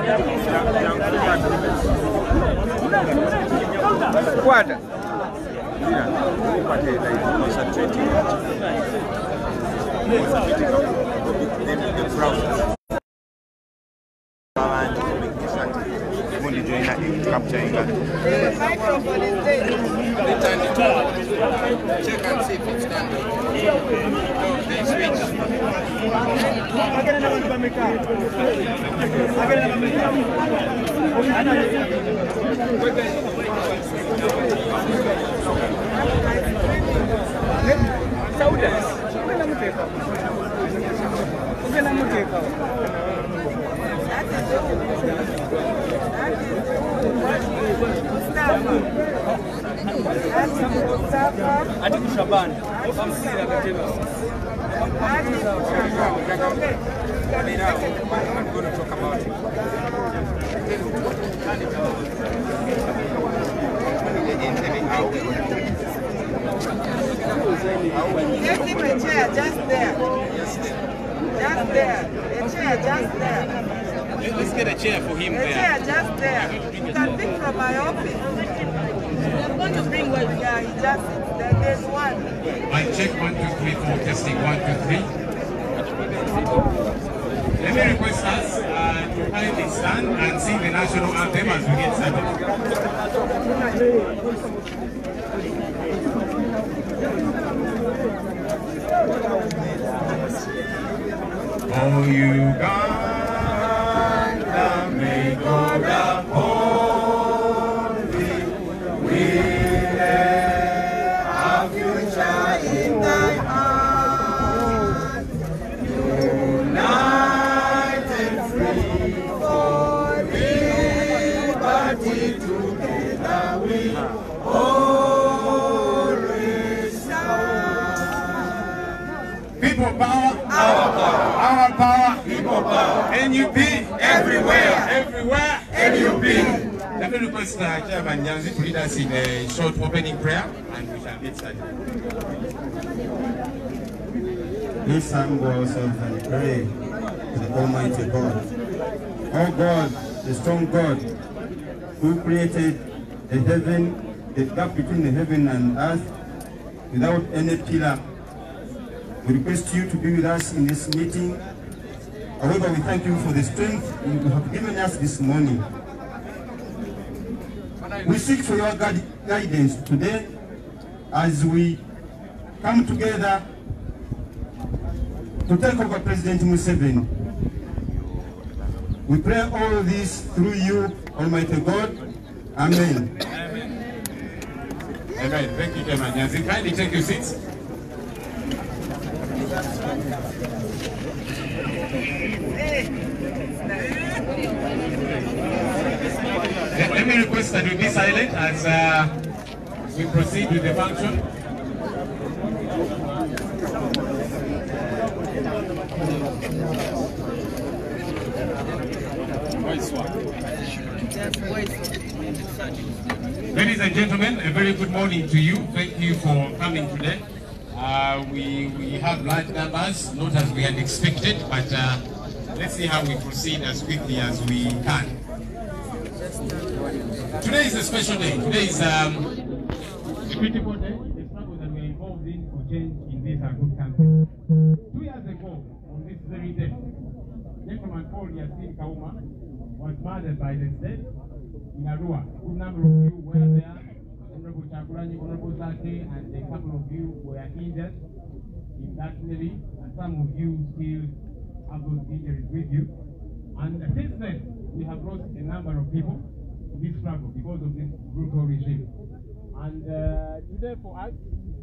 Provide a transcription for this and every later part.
Guarda. Microphone is there. Check and see if it's done. No, they switch. I'm going to talk about it. Just leave a chair just there. Just there. A chair just there. Let's get a chair for him A there. chair just there. You can pick from my office. I'm going to bring one. Yeah, he just sits there. There's one. I check 1, 2, 3, 4, testing 1, 2, 3. Let me request us to kindly stand and sing the national anthem as we get started. Oh, Uganda, may God uphold thee. We have future in thy hand. United, free for liberty, together we always stand. People power, our power. Our power, people power. NUP, everywhere. Everywhere, NUP. Let me request Chairman Nyanzi to lead us in a short opening prayer and we shall get started. Let's humble ourselves and pray to the Almighty God. Oh God, the strong God, who created the heaven, the gap between the heaven and earth without any pillar. We request you to be with us in this meeting. However, we thank you for the strength you have given us this morning. We seek for your guidance today as we come together to take over President Museveni. We pray all this through you, Almighty God. Amen. Amen. Amen. Thank you, Chairman Nyanzi. Kindly take your seats. Let me request that you be silent as we proceed with the function. Ladies and gentlemen, a very good morning to you. Thank you for coming today. We have large numbers, not as we had expected, but let's see how we proceed as quickly as we can. Today is a special day. Today is a critical day. The struggle that we are involved in for change in this good country. 2 years ago, on this very day, gentleman Paul Yasin Kauma was murdered by the state in Arua. A good number of you were there. Honorable Chakurani, Honorable Zake, and a couple of you were injured in that melee, and some of you still have those injuries with you. And since then, we have lost a number of people in this struggle because of this brutal regime. And today for us,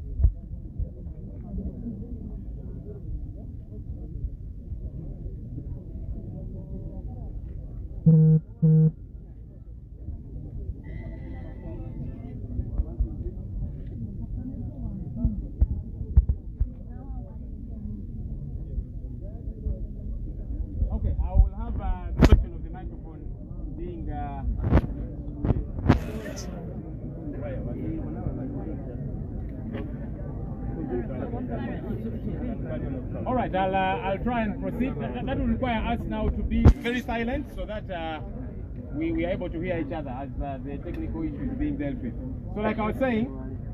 okay, I will have the question of the microphone being All right, I'll try and proceed. That will require us now to be very silent so that we are able to hear each other as the technical issue is being dealt with. So like I was saying,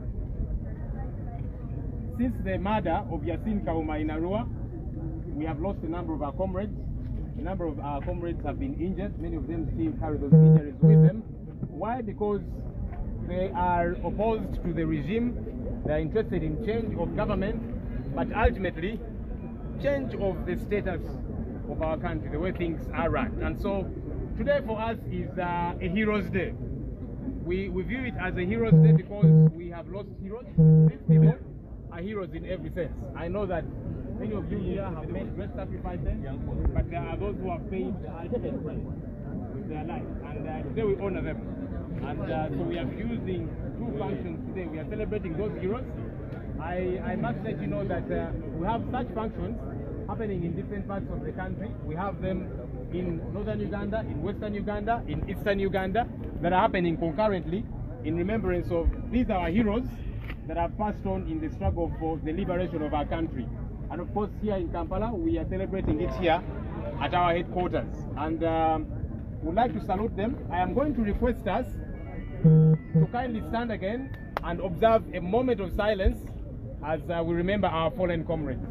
since the murder of Yasin Kauma in Arua, we have lost a number of our comrades. A number of our comrades have been injured. Many of them still carry those injuries with them. Why? Because they are opposed to the regime. They are interested in change of government, but ultimately change of the status of our country, the way things are run. And so today for us is a Heroes Day. We view it as a Heroes Day because we have lost heroes. These people are heroes in every sense. I know that many of you here have made great sacrifices, but there are those who have paid the ultimate price with their life. And today we honor them. And so we are using two functions today. We are celebrating those heroes. I must let you know that we have such functions happening in different parts of the country. We have them in northern Uganda, in western Uganda, in eastern Uganda, that are happening concurrently in remembrance of these are our heroes that have passed on in the struggle for the liberation of our country. And of course here in Kampala, we are celebrating it here at our headquarters. And would like to salute them. I am going to request us to kindly stand again and observe a moment of silence as we remember our fallen comrades.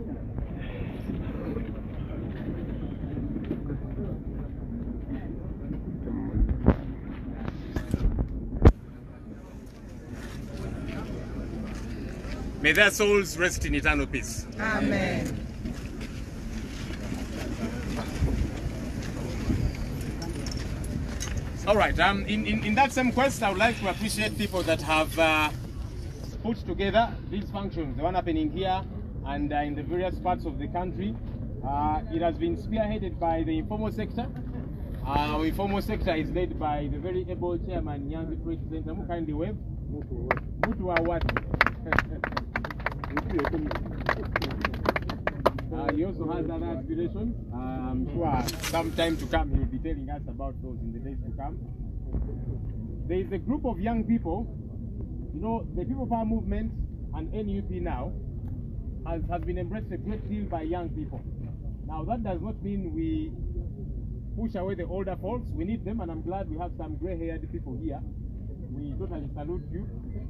May their souls rest in eternal peace. Amen. All right, in that same quest, I would like to appreciate people that have put together these functions, the one happening here and in the various parts of the country. It has been spearheaded by the informal sector. Our informal sector is led by the very able chairman, Nyanzi President. Who kindly wave. Mutu wa watu. He also has other aspirations. I'm sure sometime to come he will be telling us about those in the days to come. There is a group of young people. You know, the People Power Movement and NUP now has been embraced a great deal by young people. Now that does not mean we push away the older folks. We need them, and I'm glad we have some grey-haired people here. We totally salute you.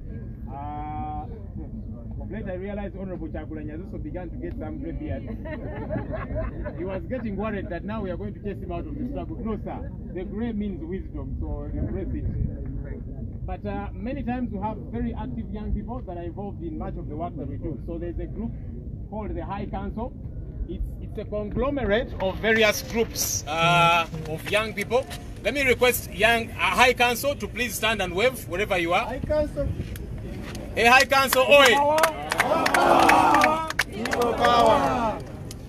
Later I realized Honorable Chagulanyi has also begun to get some grey beard. He was getting worried that now we are going to chase him out of the struggle. No, sir. The grey means wisdom, so embrace it. But many times we have very active young people that are involved in much of the work that we do. So there's a group called the High Council. It's a conglomerate of various groups of young people. Let me request High Council to please stand and wave wherever you are. High Council. Hey, High Council, oi! Power. People power.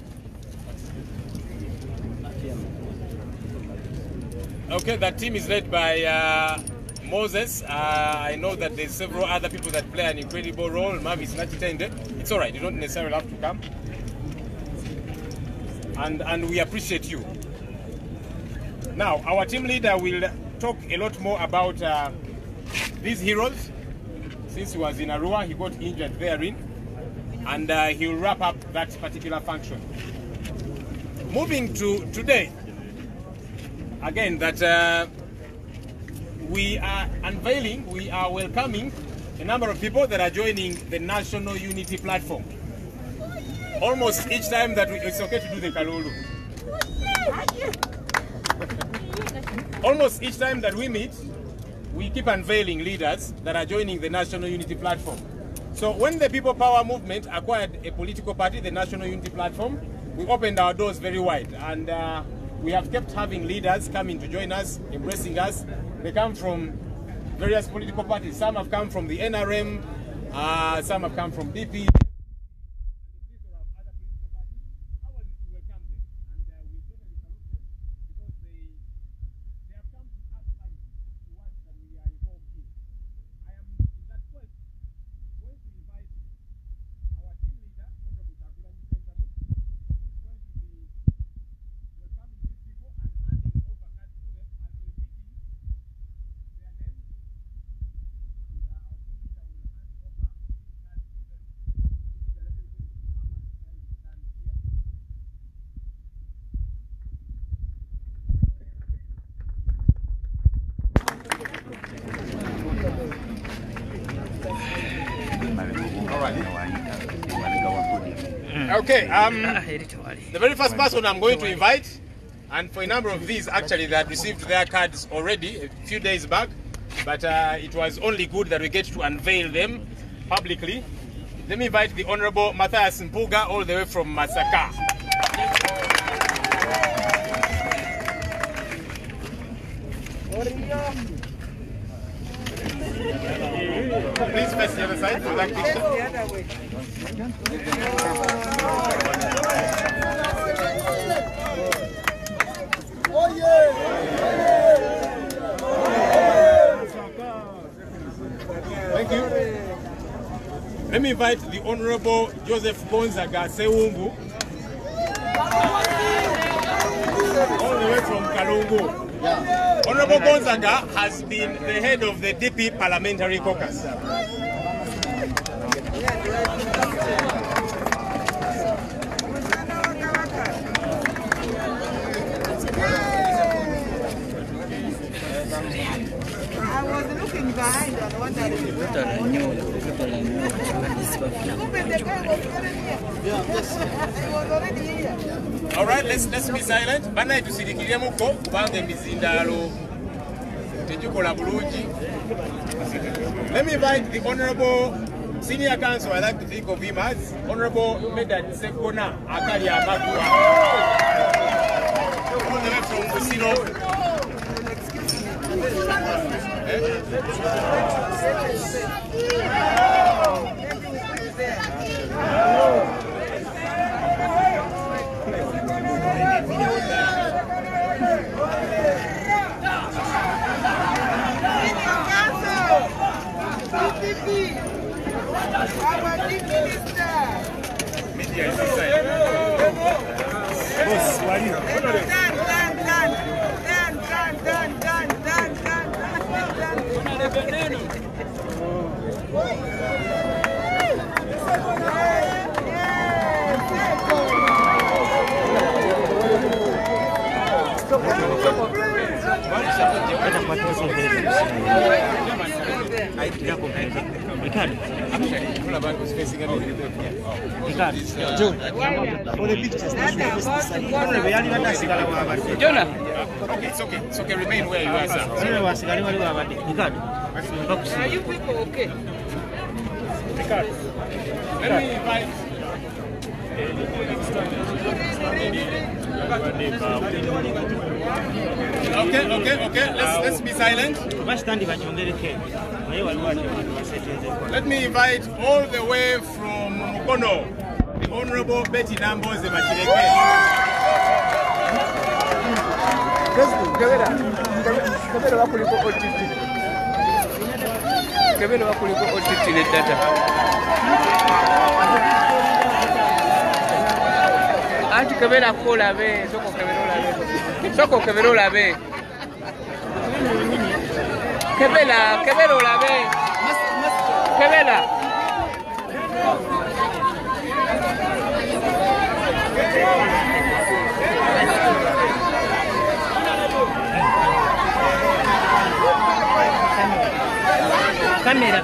Okay, that team is led by Moses. I know that there's several other people that play an incredible role. Mavis Nachitende. It's all right, you don't necessarily have to come. And we appreciate you. Now, our team leader will talk a lot more about these heroes. Since he was in Arua, he got injured therein, and he will wrap up that particular function. Moving to today, again, that we are unveiling, we are welcoming a number of people that are joining the National Unity Platform. Almost each time that it's okay to do the Kalulu. Almost each time that we meet, we keep unveiling leaders that are joining the National Unity Platform. So when the People Power Movement acquired a political party, the National Unity Platform, we opened our doors very wide. And we have kept having leaders coming to join us, embracing us. They come from various political parties. Some have come from the NRM, some have come from DP. Okay, the very first person I'm going to invite, and for a number of these actually that received their cards already a few days back, but it was only good that we get to unveil them publicly. Let me invite the Honorable Matthias Mpuga all the way from Masaka. Please face the other side for that picture. Thank you. Let me invite the Honorable Joseph Gonzaga Sewungu, all the way from Kalungu. Honorable Gonzaga has been the head of the DP Parliamentary Caucus. I was looking behind and wondering. All right, let's be silent. Bana tusidikirie muko kubange mizindalo tejukola bulungi. Let me invite the Honorable Senior Counsel, I like to think of him as Honorable Medad Sekona Akali Amakua. All the way from Kusino. Media is inside. Boss, what are you? Jonah. It's okay, remain where you are, sir. Are you people okay? Let me invite. Okay. Let's be silent. Let me invite all the way from Mukono, the Honorable Betty Namboze Machireke. Anti Kebela Kola Be, Soko Kebela Be. Kebela Be. Kebela. Camera.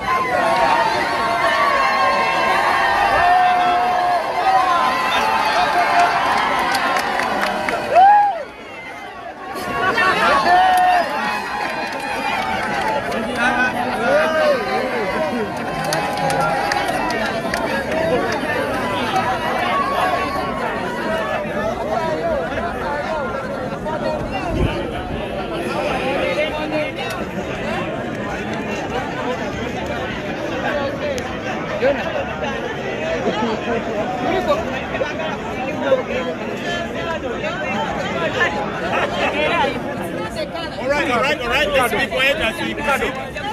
All right. Let's be quiet as we proceed.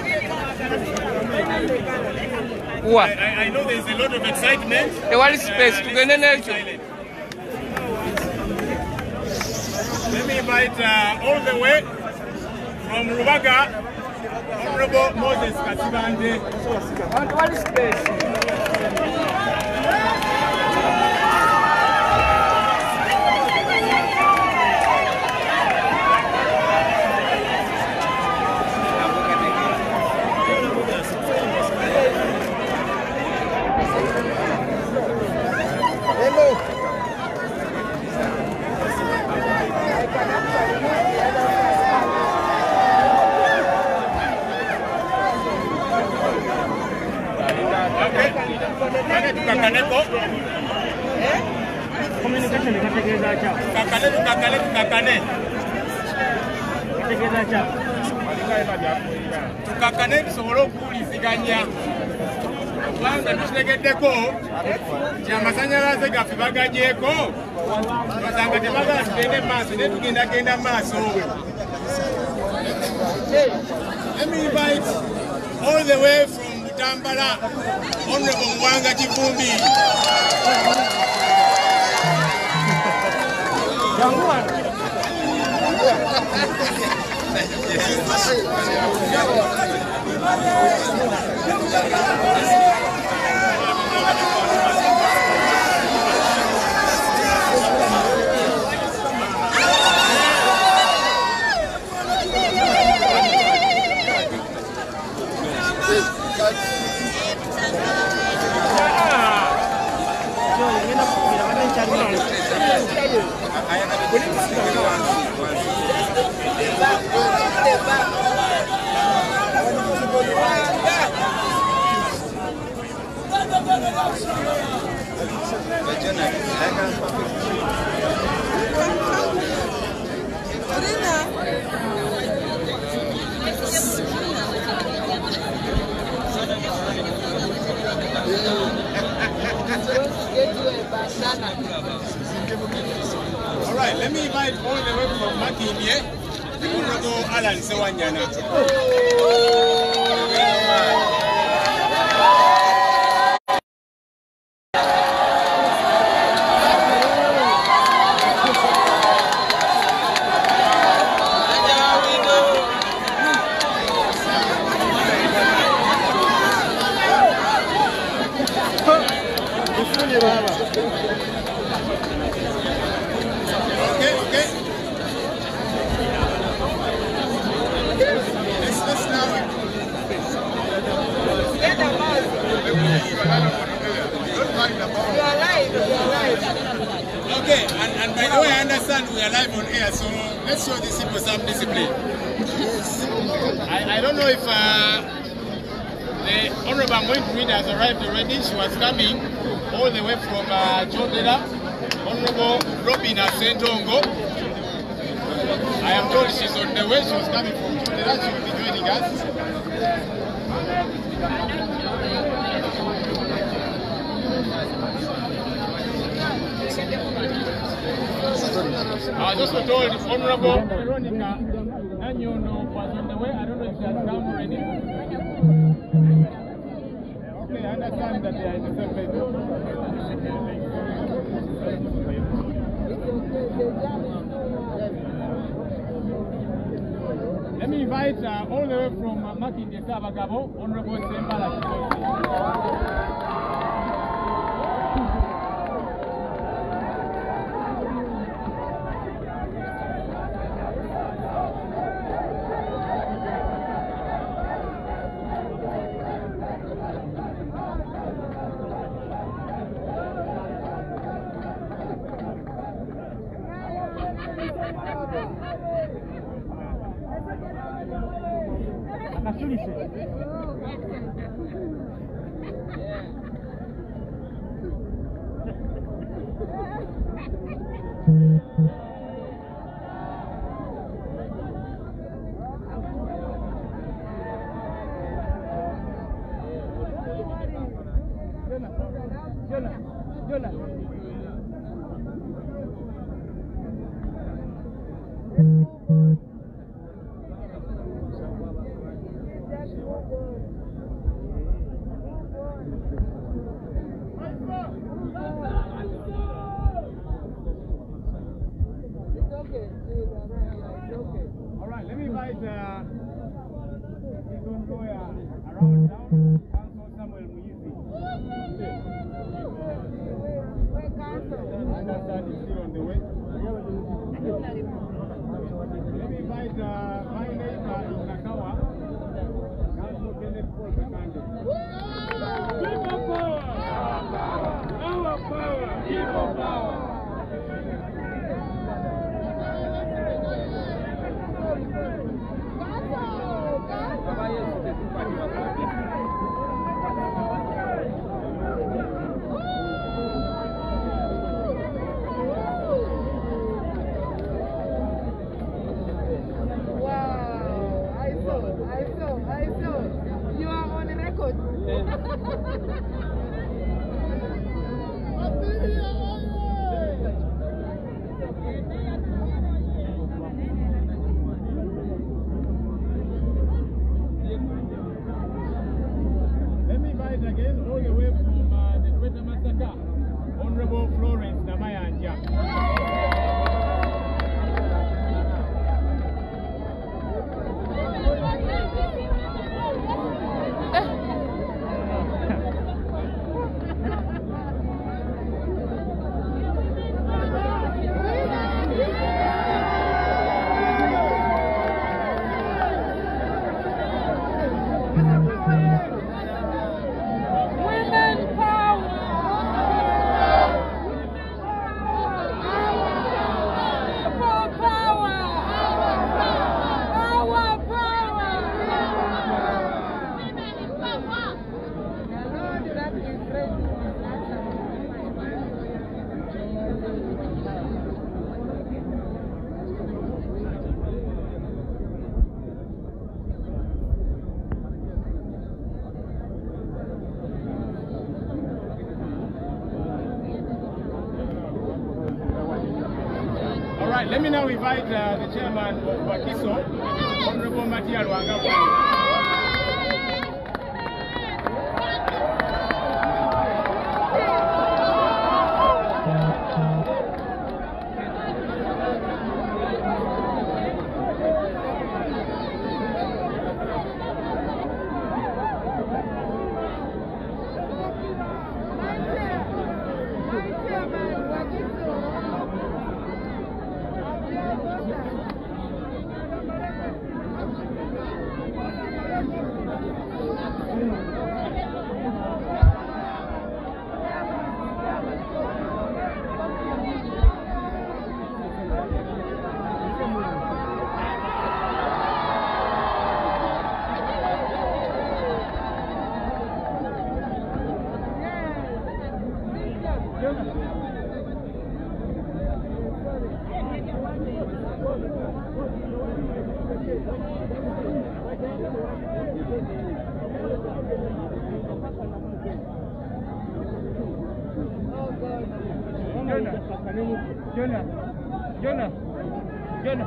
I know there's a lot of excitement. What is space to get in? Let me invite all the way from Rubaga, Honorable Moses Kasibande. What is space? Hello. Songo. Communication ikategereza cha. Tukakane. Ikategereza cha. Tukakane tusobole okuwuliziganya. Kubanga tutegeddeko ky'amasanyalaze gaffe bagagyeko osanga tebagala tugende maaso naye tugendagenda maaso. Let me invite all the way from Butambala, Honorable Mwanga Kivumbi. All right, let me invite all the way from Makindye, the Honorable Alan Sewanyana. Okay, and by the way, I understand we are live on air, so let's show these people some discipline. I don't know if the Honorable Mwintu has arrived already. She was coming all the way from Jodela. Honorable Robin Sentongo. I am told she's on the way. She was coming from Jodela. She will be joining us. I was also told Honorable Veronica Nanyono was on the way. I don't know if she has come already. Okay, I understand that they are in the same place. Let me invite all the way from Makindye Sabagabo, Honorable Sembala Kisosi. All right, let me invite around town, Council Samuel Muizi. I understand he's still on the way. Let me invite my neighbor in Nakawa, Council Kenneth Paul Kakande. People power! Our power! People power! Let me invite again all the way from the Greater Masaka, Honorable Florence Namayanja. Let me now invite the chairman of Wakiso, Honorable Matia Luanga. Jonah.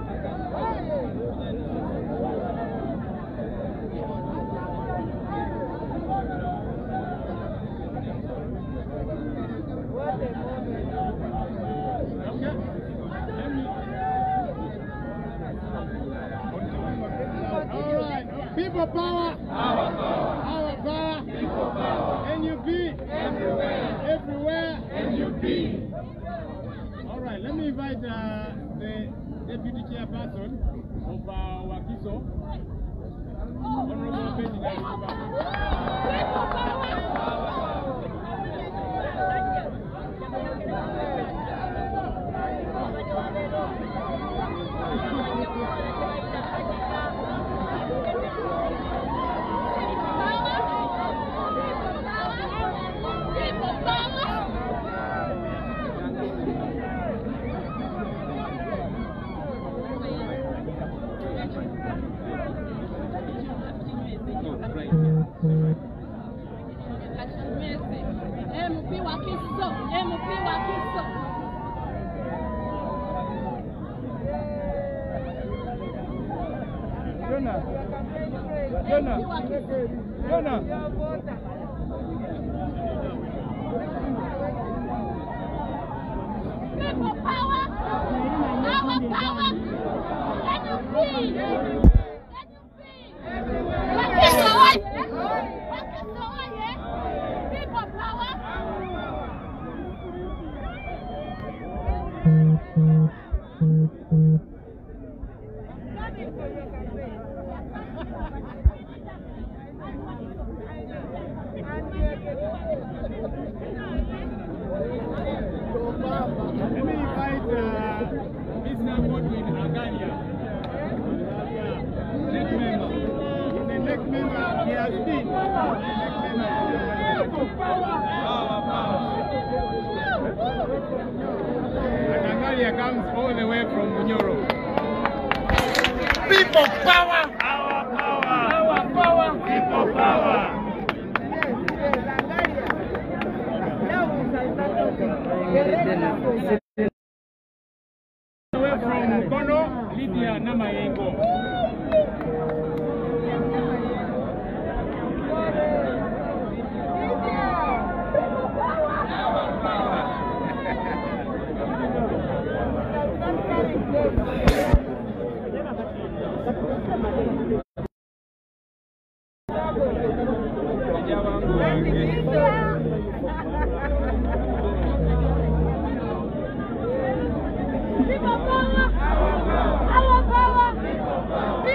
People power. Our power. Our power. People power. NUP. Everywhere. NUP. All right, let me invite the Deputy Chairperson of Wakiso, Honorable Benjamin. MP Wakiso, MP Wakiso. Jonah. People power, our power, people power. Let me invite Mr. Godwin Agania, next member. He's the next member. He has been the next member. And Agania comes all the way from Munyoro. People power! Our power! Our power! People power!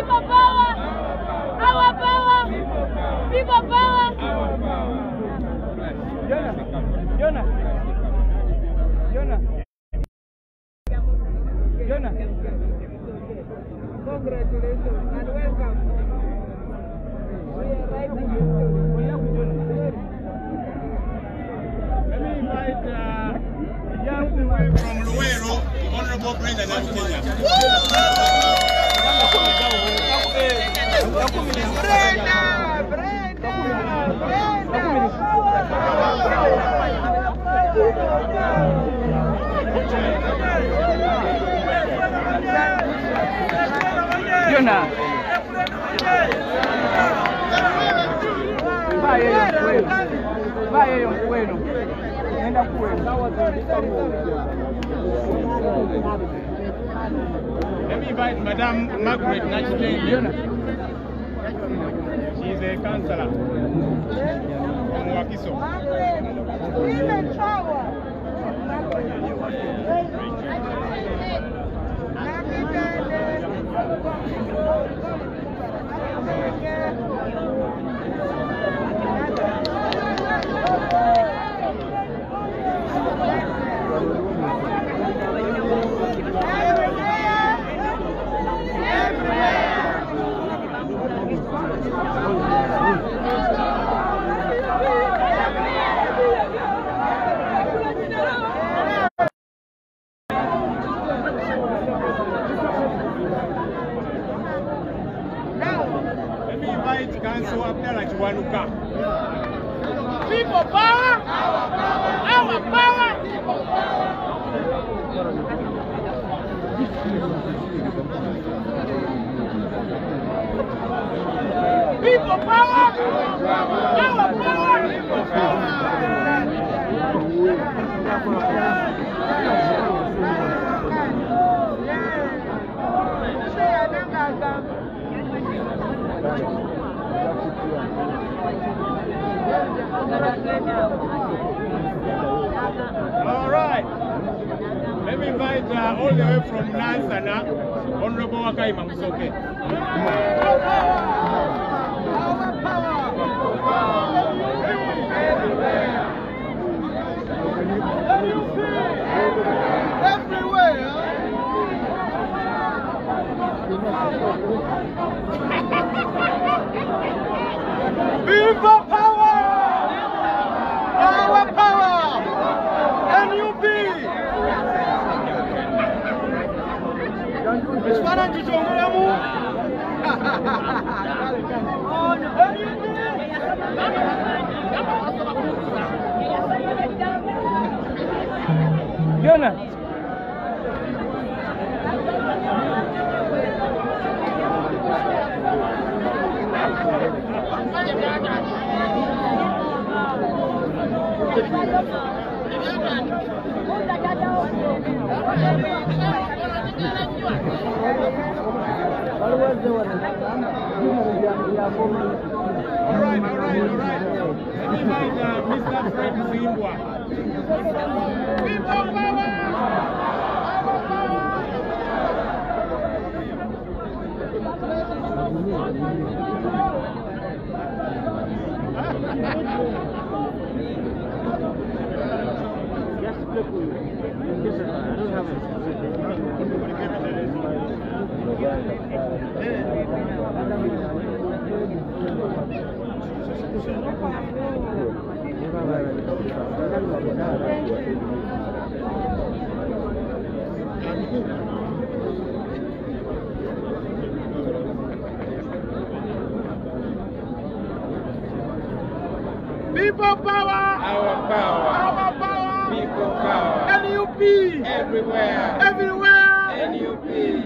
People power. Our power. People power. Jonah. Congratulations and welcome. We are right with you. Let me invite just away from Luero, Honorable Brenda Nankenya. Jonah. Vaya yo kwenu. Nenda kwenu. Let me invite Madame Margaret Nachitenge. She is a counselor from Wakiso. People power. Our power. People power. Our power. All right. Let me invite all the way from Nansana, Honorable Wakaima Musoke. People power! Our power! NUP! Ekifaananyi kikyongeramu? Jonah. All right. Let me invite Mr. Fred Zimbwa. People power! People power! Our power! Our power! People power! NUP! Everywhere! Everywhere! NUP!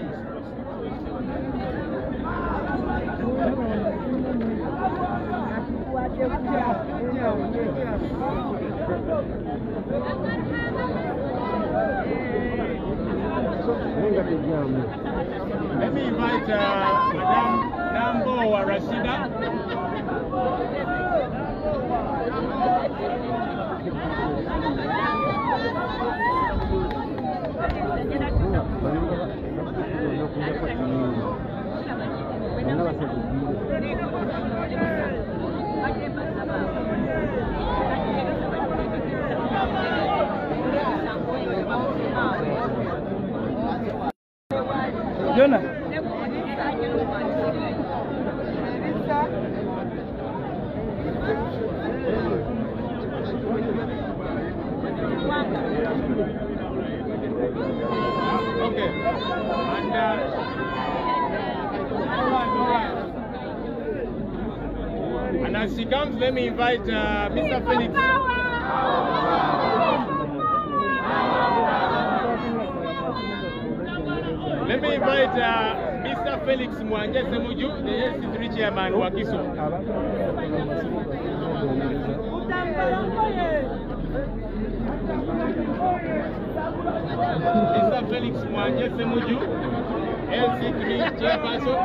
Let me invite Madame Nambo Rashida. And as she comes, let me invite Mr. Felix. Let me invite Mr. Felix Mwanje Semuju, the LC3 chairman wa Kiso. Mr. Felix Mwanje Semuju, LC3 chairperson.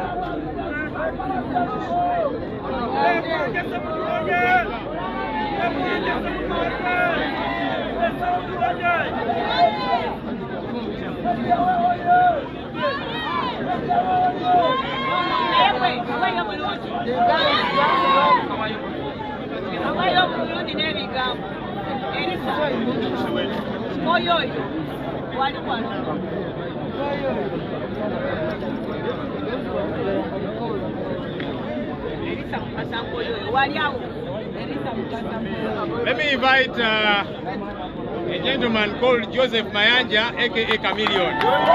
Let me invite a gentleman called Joseph Mayanja, aka Chameleon.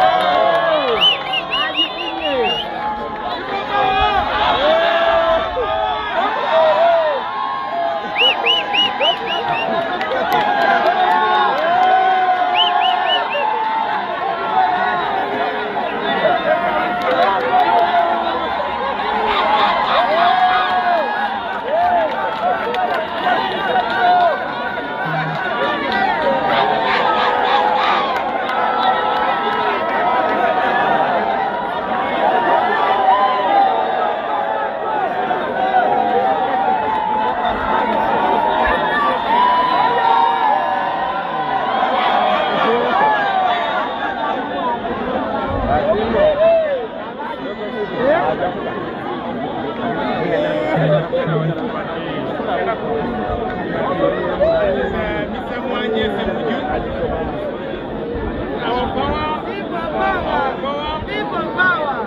Mr. Mwanje Semuju. Our power. People power. People power.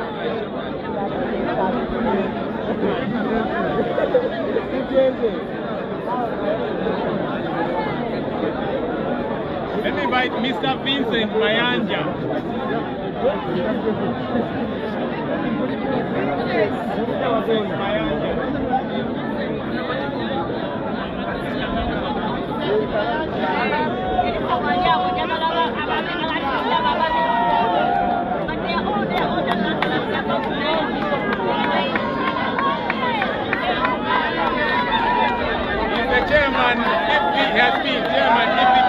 Let me invite Mr. Vincent Mayanja. He's the chairman, he has been chairman,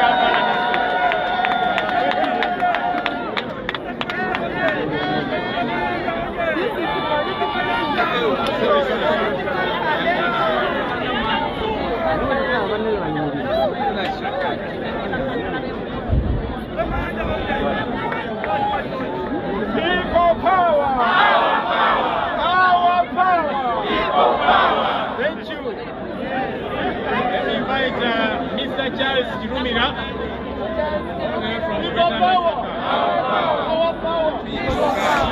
People power! Our power! People power! Thank you. Let me invite Mr. Charles Jirumira from People power! Our power! People power!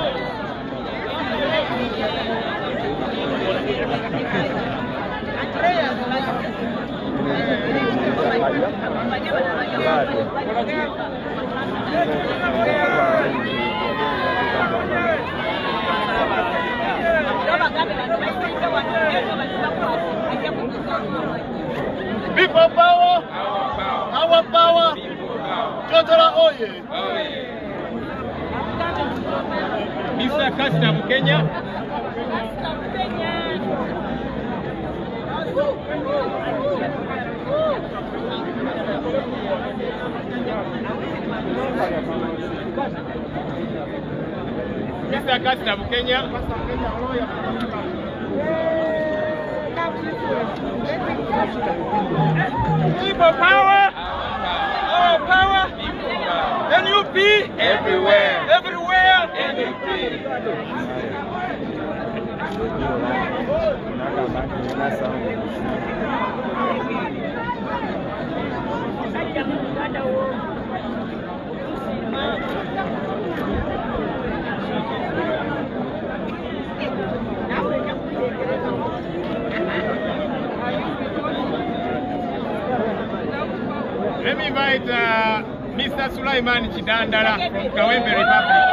People power, our power, Jotara Oye. Mr. Custom Kenya. Mr. Custom Kenya. People power, our power, NUP, everywhere, everywhere, NUP. Let me invite Mr. Sulaiman Chidandala from Kawembe Republic.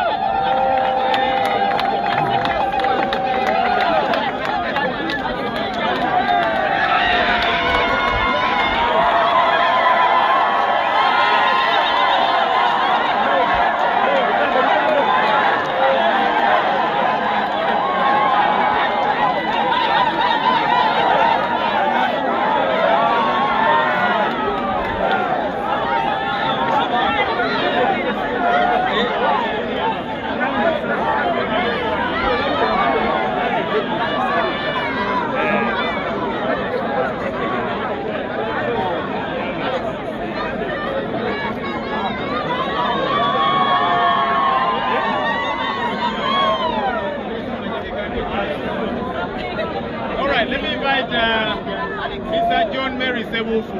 Tebuufu.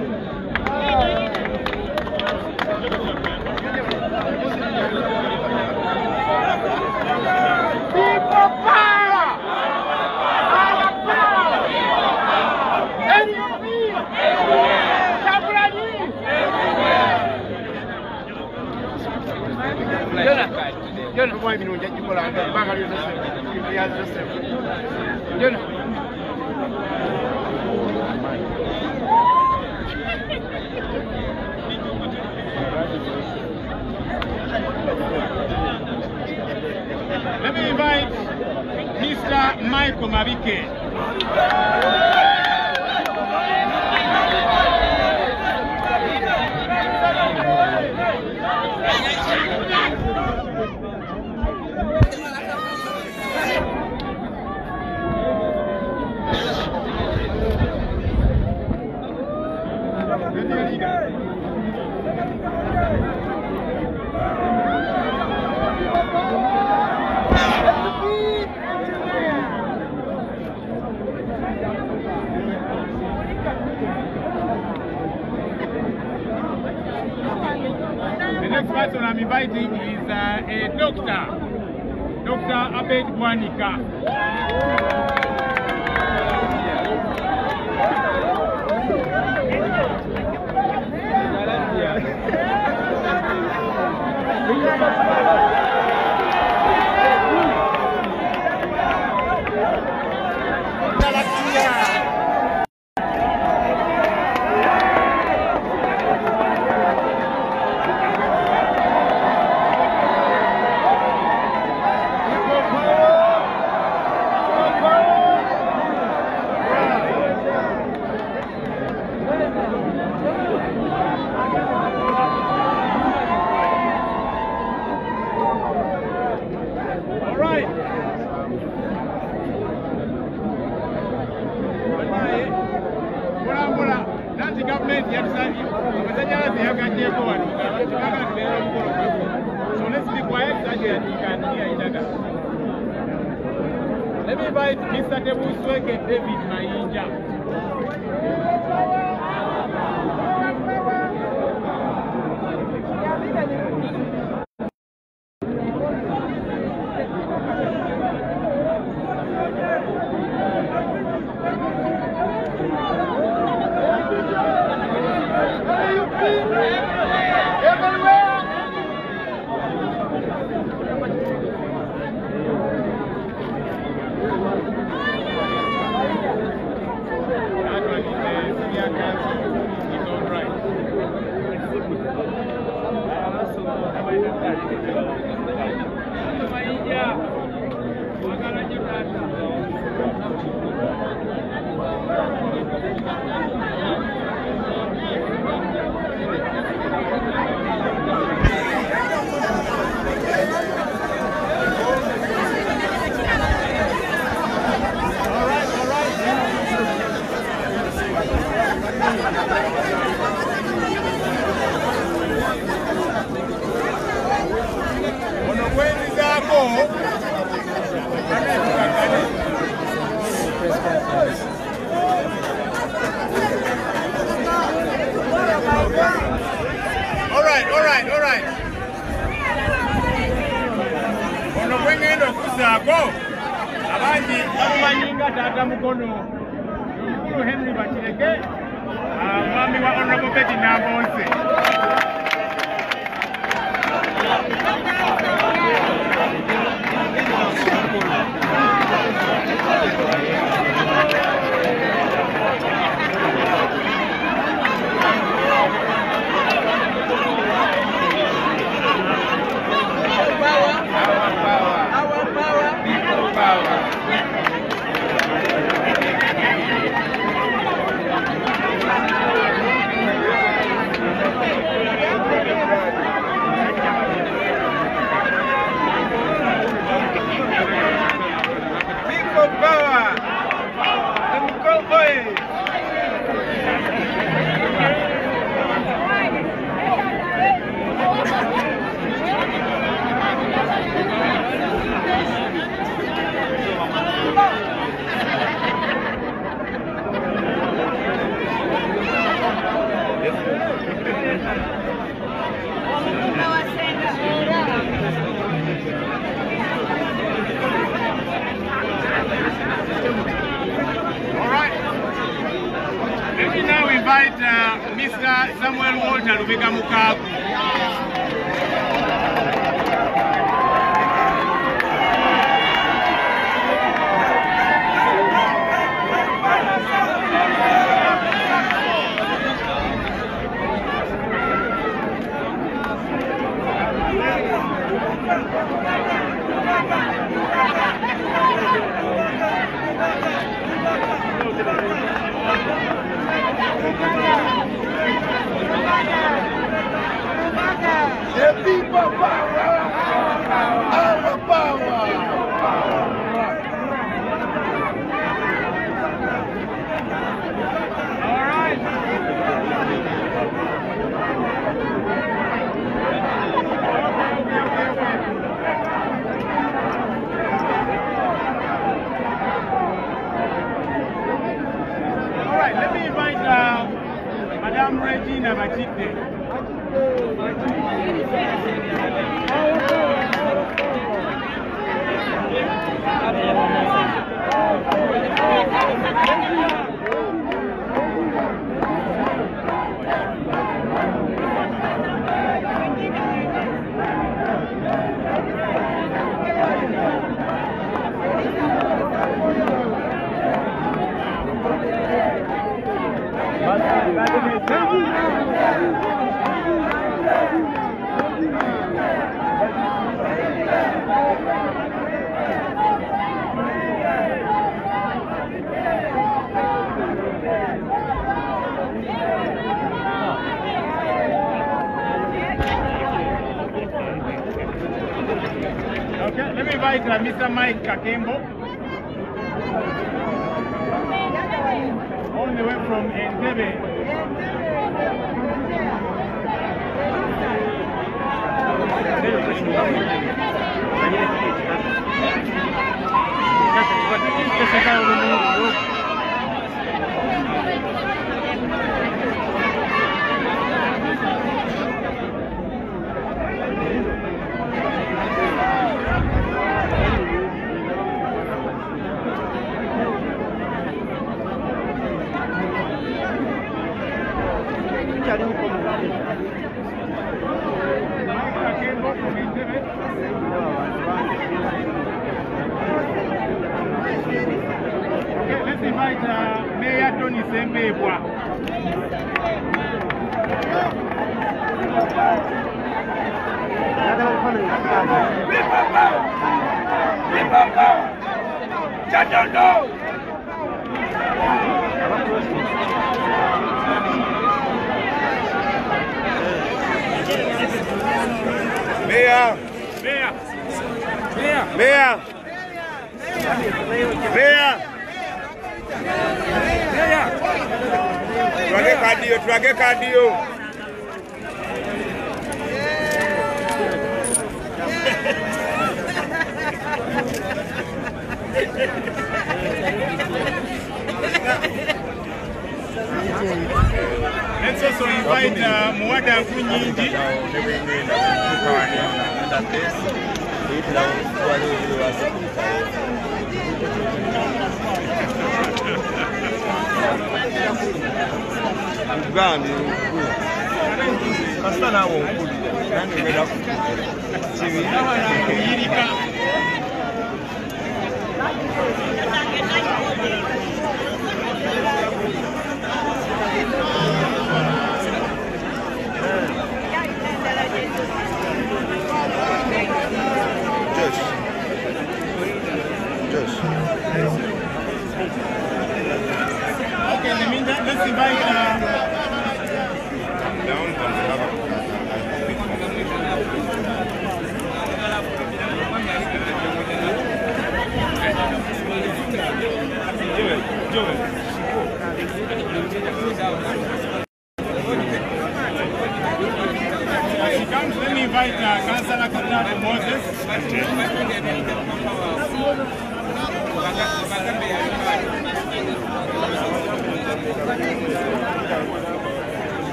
People power! Our power! NUP! Kabrani! Jonah, why you don't get you like that? Jonah. Let me invite Mr. Michael Mabike. The next person I'm inviting is a doctor, Dr. Abed Bwanika. So let's be quiet so that you can hear each other. Let me invite Mr. Tebusweke David Mayinja. All right. Ono kwengendo kusako. Abandi bamanyinga tata mukono. Mkulu Henry Bachireke. Mami wa Honorable Betty Nambonse. People power. invite Mr. Samuel Walter Lubega Mukagu. The people power, our power. All right. All right, let me invite Madame Regina Bachite. Okay, let me invite Mr. Mike Kakembo, all the way from Entebbe. Okay, let's invite Mayor Tony Sembebwa. Mayor. Tuage kadio. Let's also invite Muwada Kunyinji. Okay, in the meantime, let's invite let me invite Councillor Katato Moses.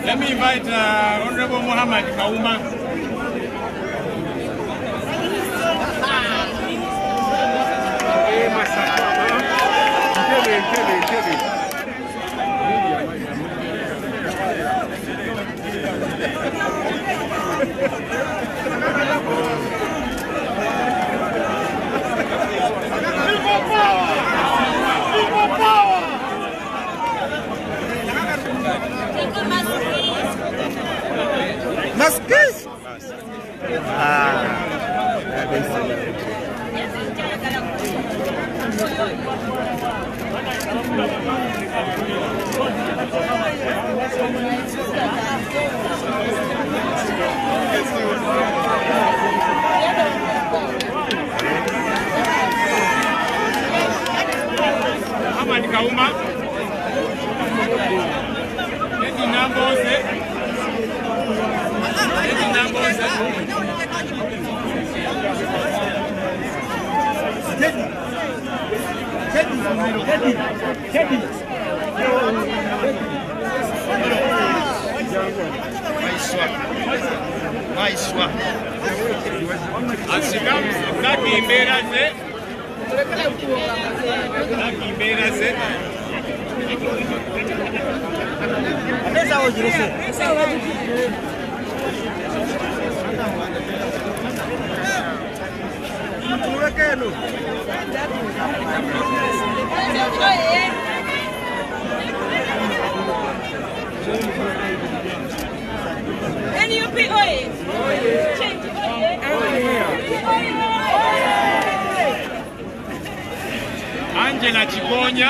Let me invite Honorable Muhammad Kauma. Maskis. Muhammad Kauma. Leti Nambose. Leti Nambose. Nice one. As she comes, Zaki Mberaze. Zaki Mberaze. NUP oil. Change Angela Chigonya.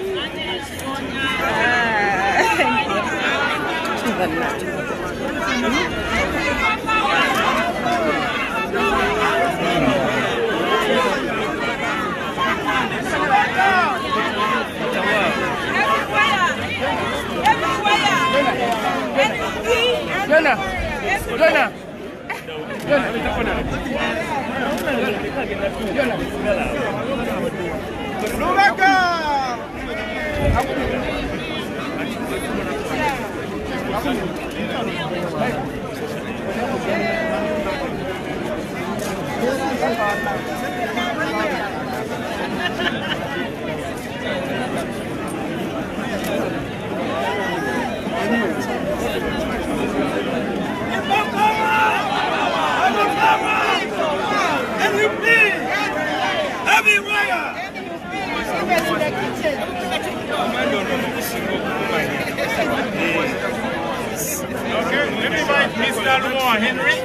Okay, let me invite Mr. Noah Henry.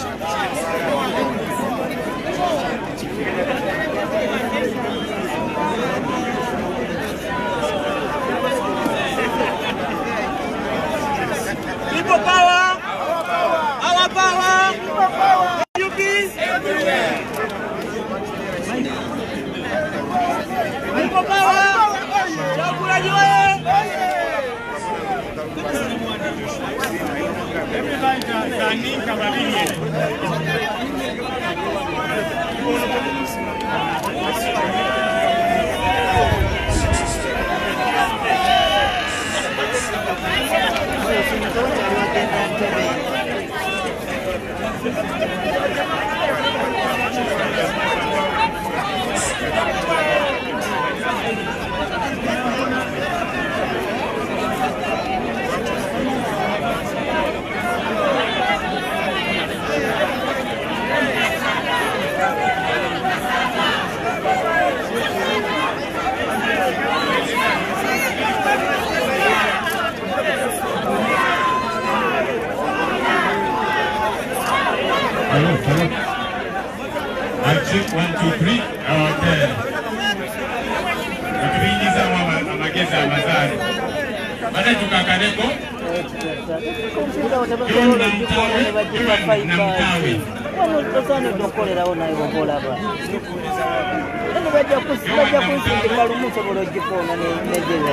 People power. Our power. People power. UP everywhere. People power. Let me invite Zanin Kababini. Check 1, 2, 3. Okay. Ukibingiza mageza amazari. Baada tukakaneko. Yona mtawe. Na mtawe. Sana dokolera ona ibobola ba. Ndio baje kusindika lumuso bolojikona nejeza.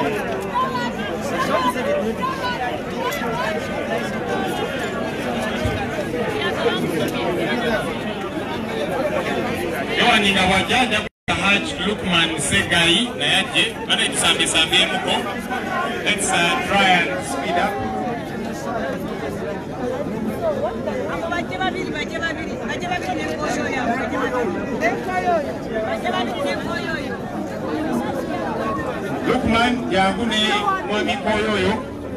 Ewa nina wajaja kwa Haj Lukman Segai na yaje. Bada tusambe muko. Let's try and speed up. Lukman Yagune Mwami Koyoyo.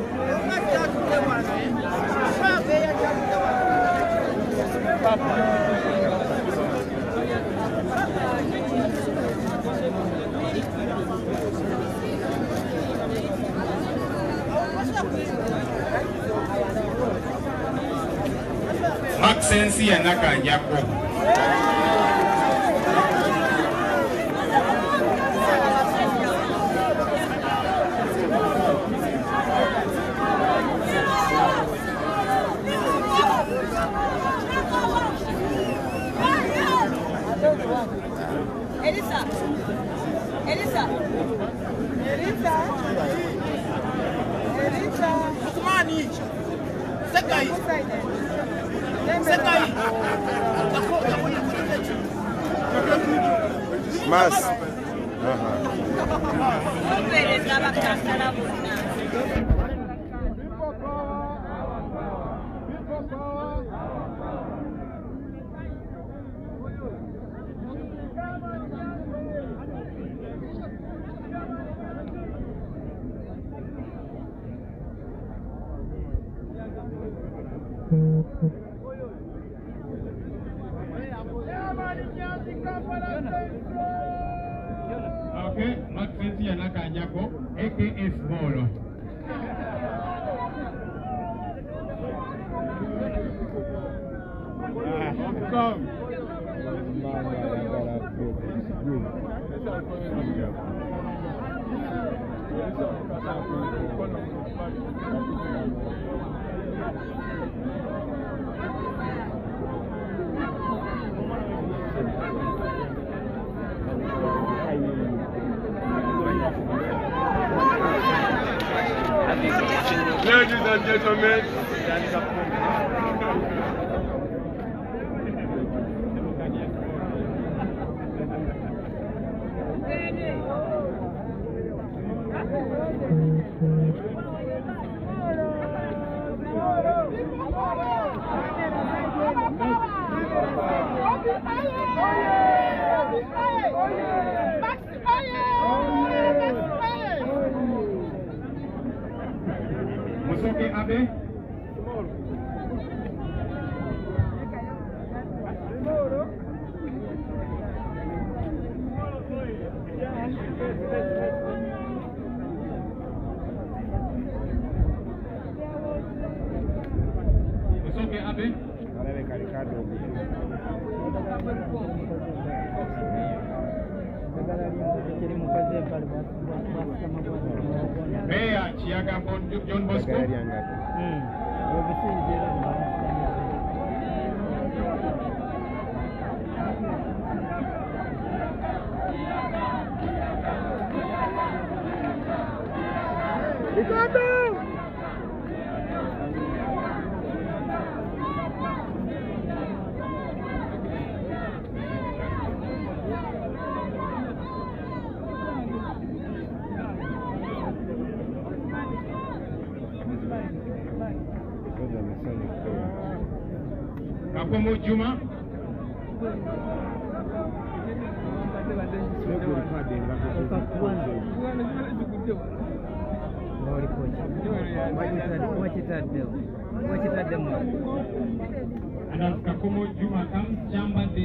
Maxensi Yanaka Yako. Elisa. Kumani. Sekai. Mas. Okay, Maxensi Yanaka Yako, aka Small. Come. Ladies and gentlemen, Musoke Abe. Musoke Abe. Bea Chiaga John Bosco. Kapomo Juma. And as Kapomo Juma comes, Chamba de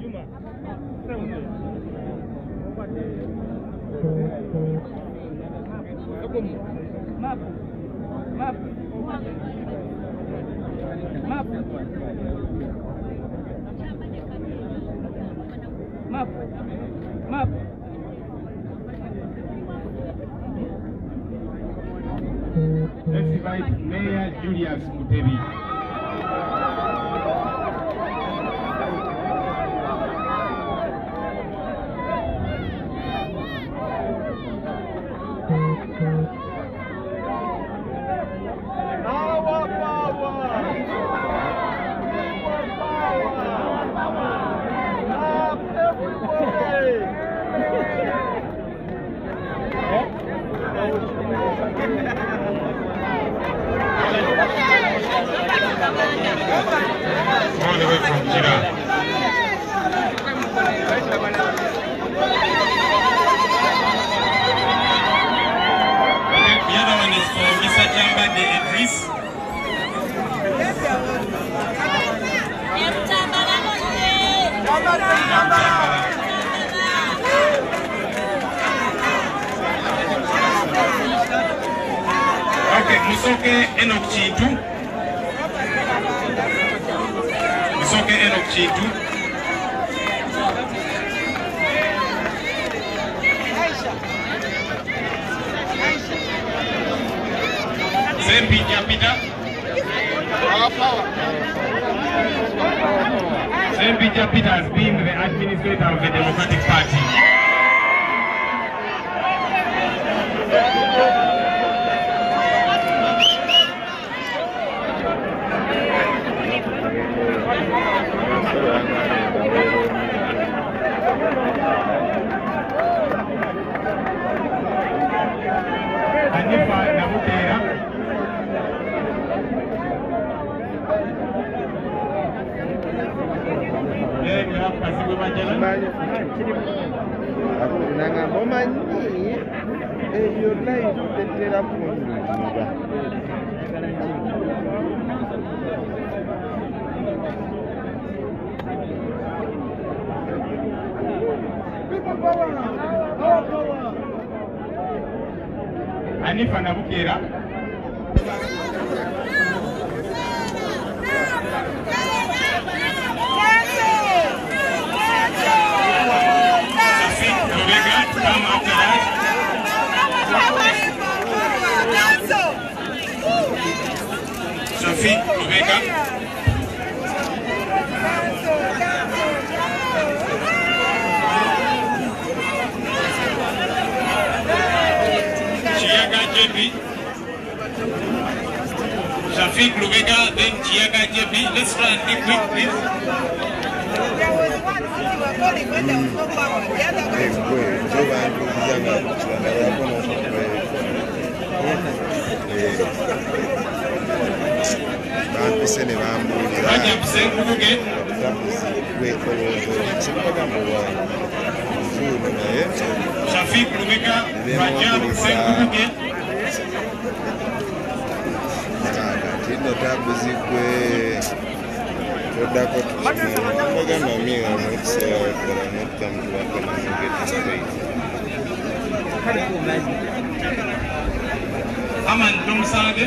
Let's invite Mayor Julius Mutebi. All the way from Chira. The other one is for Mr. Jamba de Idris. Okay, Musoke Enoch Chitu. Musoke Enoch Chitu. Zembi Japita. Zembi Japita has been the administrator of the Democratic Party. Anifa Nabutera. Then we have Pasibu Majalan. Nanga momani your life tetera pundu. Anifa Nabukera. Come after that. Shafiq Lubega. Chiaga JB. Shafiq Lubega, then Chiaga JB. Let's try and be quick, please. There was one city were calling when there was no power. The other one Shafiq Lubega, Rajab Senkubuge. Aman Domsage.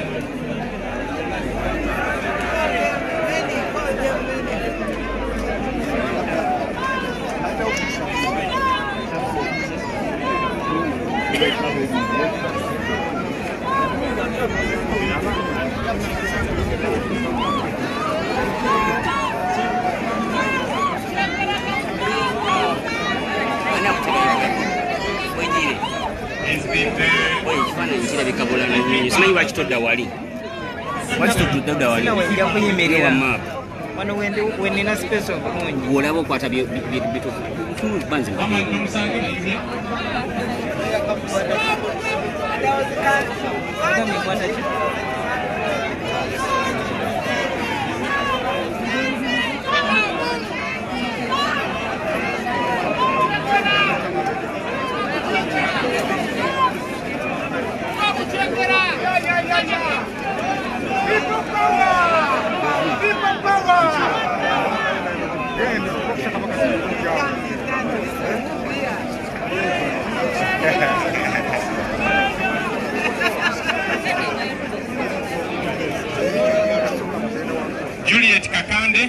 Juliet Kakande.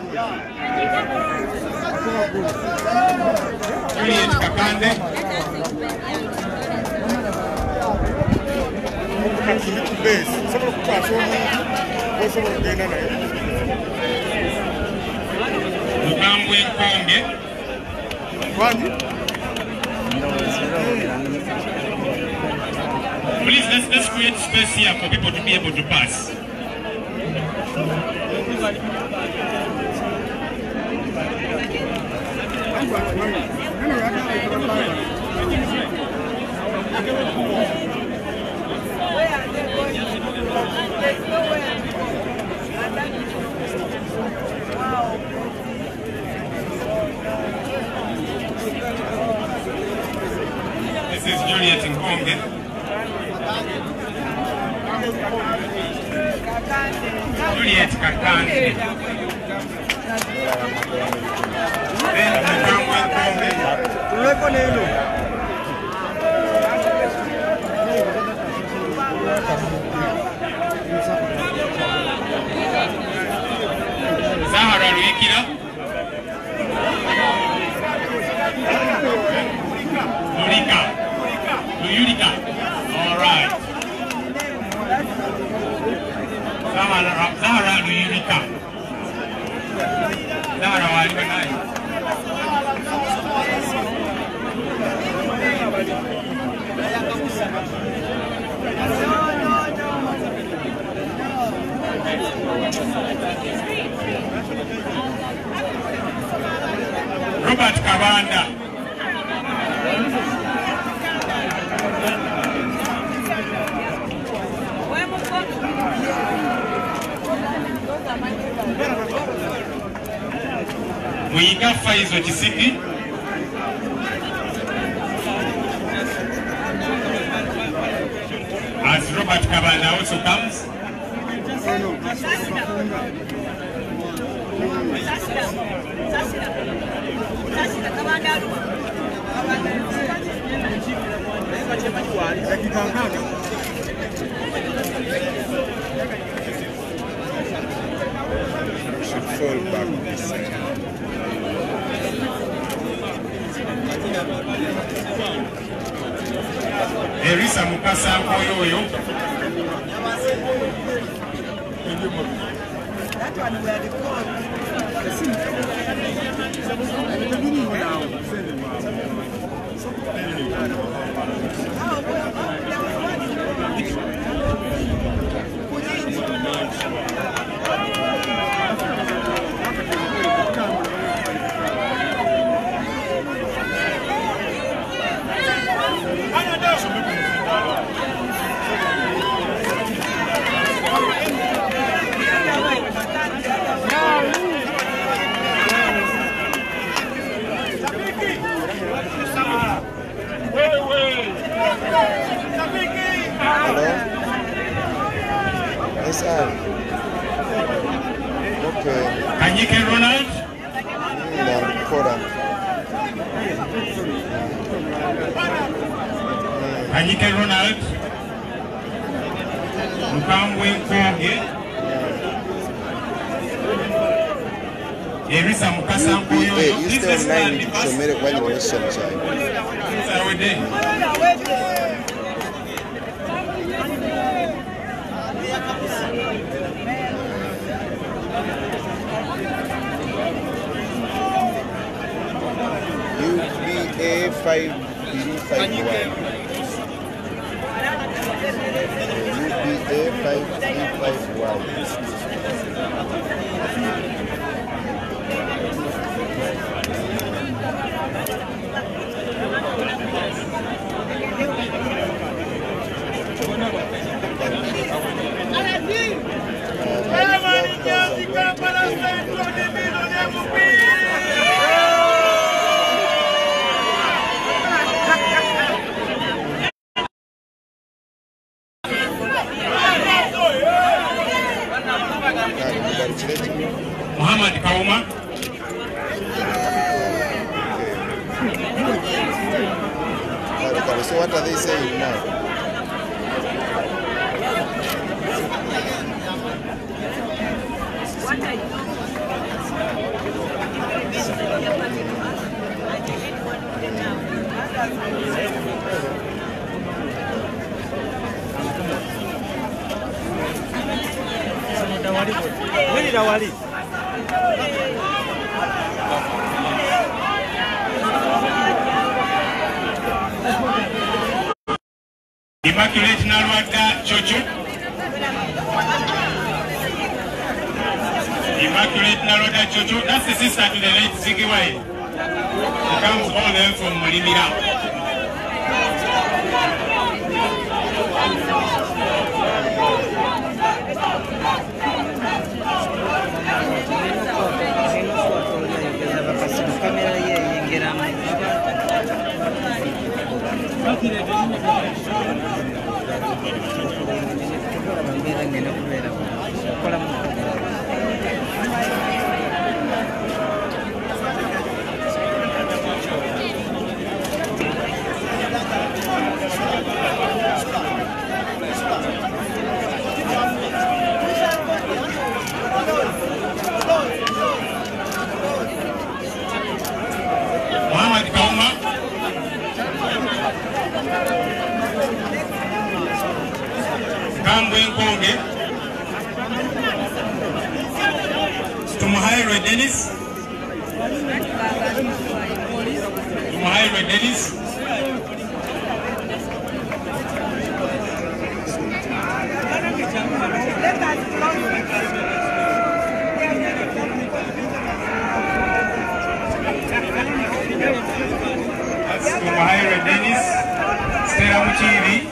Juliet Kakande. Mukambwe Konge. Please, let's create space here for people to be able to pass. This is Juliet Nkonge. Juliet Kakande. Then Mukambwe Nkonge. Zahara Luikira. Luyurika. All right. Zahara Luyurika. Zahara waliwe naye. Robert Kabanda. Muiga Faizo Kisiki. As Robert Kabanda also comes. Should fall back this side. Erisa Mukasa Koyoyo. That one where the code. Yes, sir. Okay. Kanyike Ronald. Kanyike Ronald. Mukambwe Nkonge. Erisa Mukasa Nkoyo. You still remind me to submit it when you want to send it. UBA 5B51. UBA 5B51. So what are they saying now? Immaculate Nalwada Chocho. Immaculate Nalwada Chocho. That's the sister to the late Zigiwai. She comes all the way from Mulimira. Tumuhairwe Dennis. Tumuhairwe Dennis. That's Tumuhairwe Dennis. Stella Muchivi.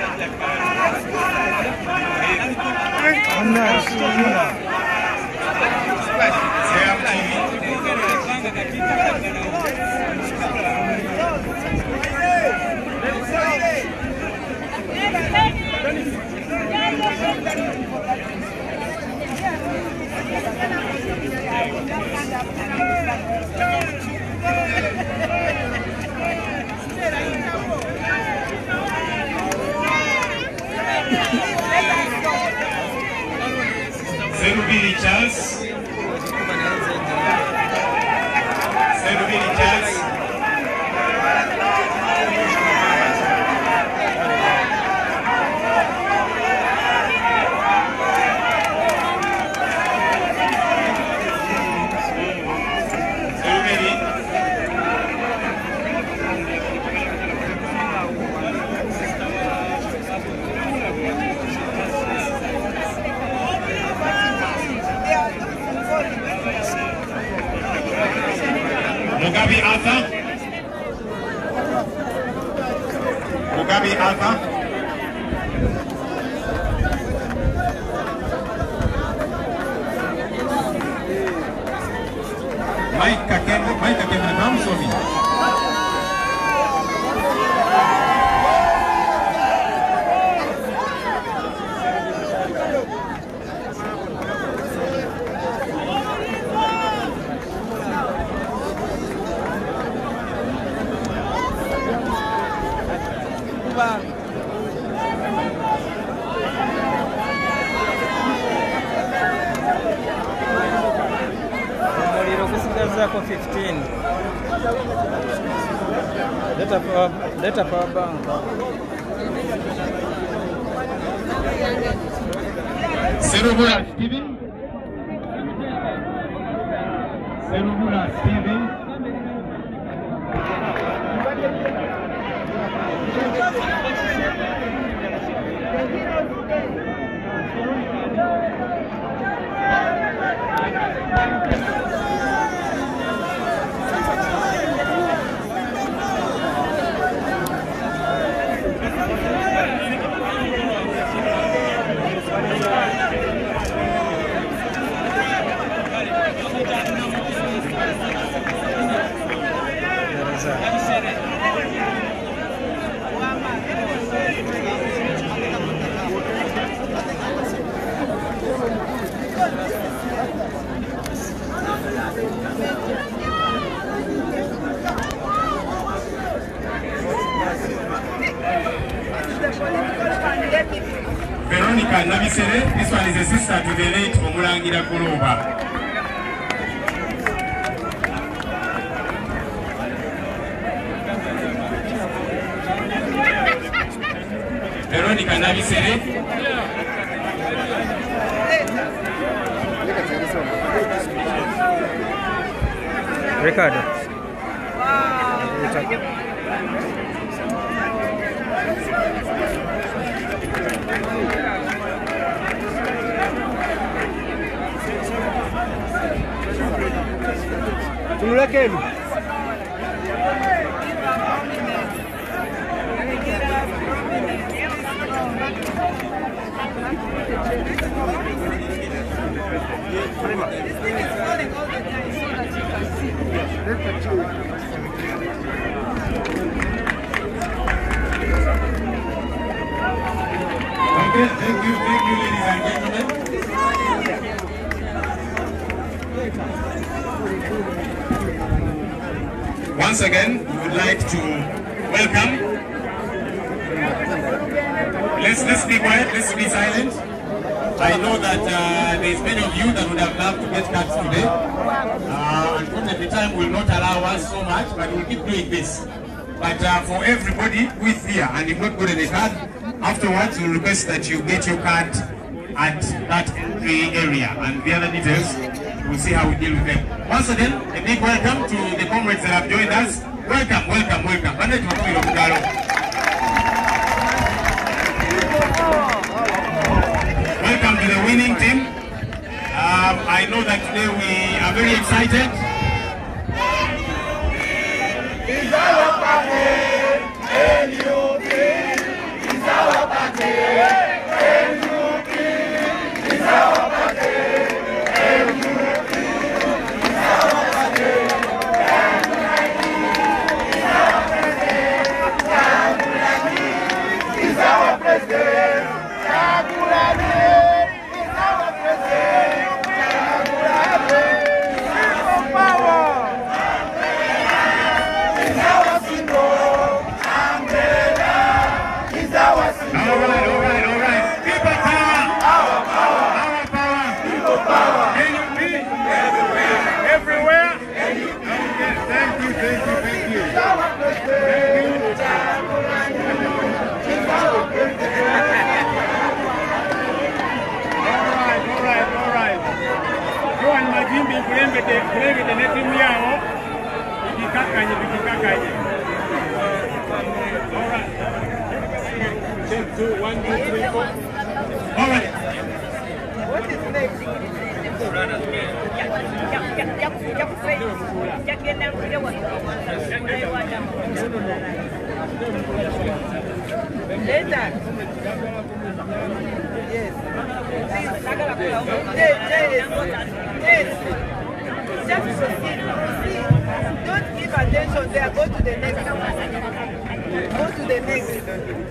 Zerubili Charles. Zerubili Charles. Mugabe Arthur. Mugabe Arthur. Mike Kakembe, come show me. Zako 15. Leta power bank. Serubula Steven. Serubula Steven. Nabisere. This one is a sister to the late Omulangira Kuruba. Veronica Nabisere. Ricardo. Tumulekeni. Okay, thank you, ladies and gentlemen. Once again, we would like to welcome. Let's be quiet, let's be silent. I know that there's many of you that would have loved to get cards today. Unfortunately, time will not allow us so much, but we'll keep doing this. But for everybody who is here and you've not gotten a card, afterwards we'll request that you get your card at that area, and the other details, we'll see how we deal with them. Once again, a big welcome to the comrades that have joined us. Welcome, welcome, welcome. Welcome to the winning team. I know that today we are very excited. It's our party, NUP. It's our party, NUP. It's our party, NUP. It's our party, it's our president. Check 2, 1, 2, 3, 4. All right. What is next? Later. Yes. Just proceed. Don't give attention there. Go to the next. Go to the next.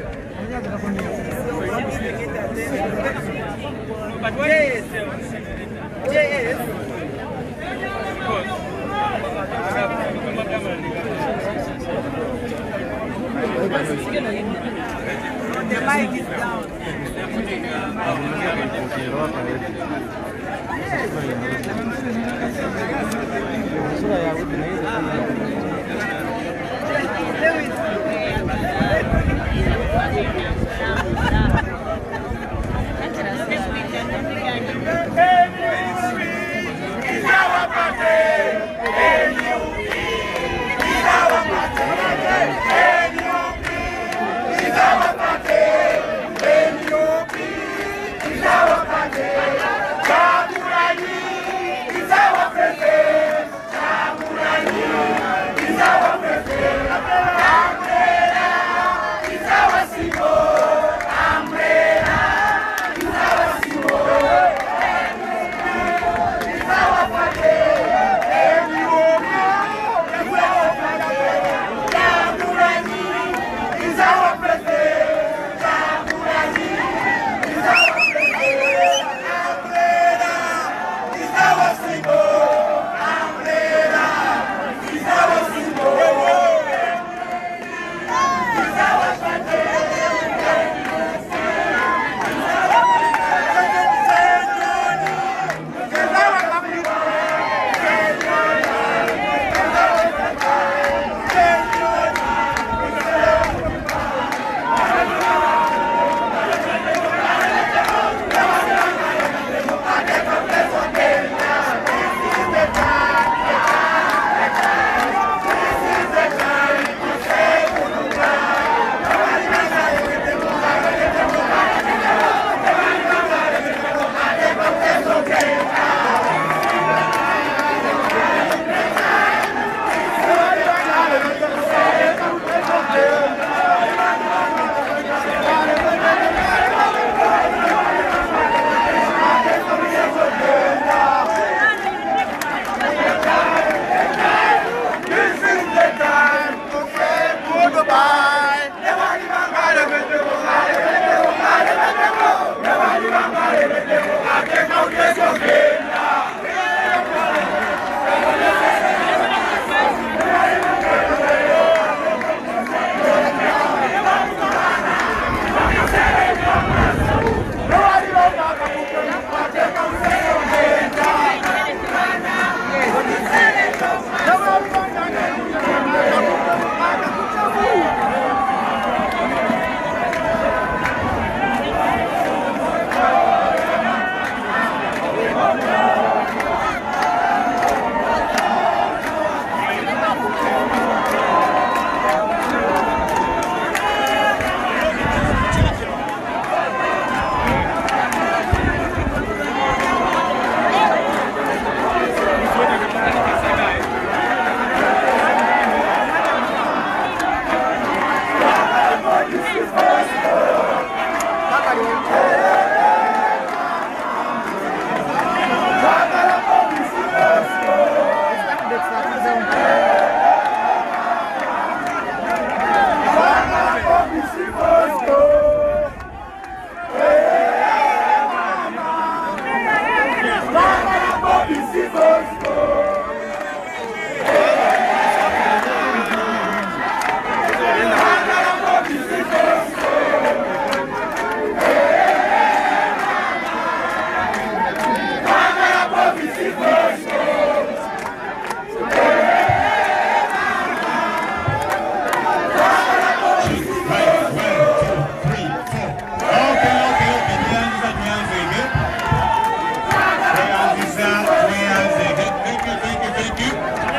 Yes. The mic is down.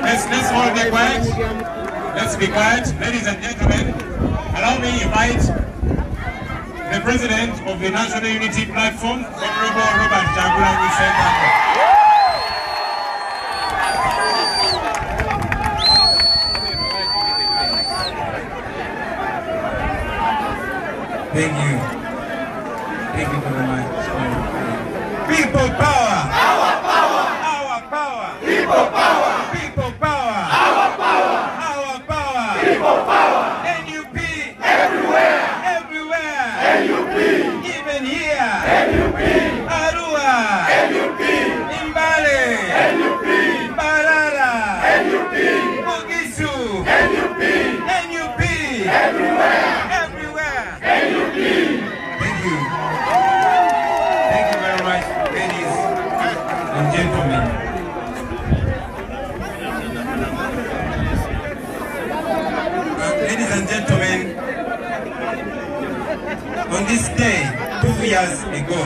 Let's all be quiet. Let's be quiet. Ladies and gentlemen, allow me to invite the President of the National Unity Platform, Honorable Robert Kyagulanyi Ssentamu. Thank you. Thank you very much. People power. Our power. Our power. People power. People power. Our power. Our power. People power. NUP. Everywhere. Everywhere. NUP. Even here. NUP. Arua. NUP. Imbale. NUP. Mbarara. NUP. Bugisu. NUP. NUP. Everywhere. Everywhere. NUP. Thank you. Thank you very much, ladies and gentlemen. Ladies and gentlemen, on this day, 2 years ago,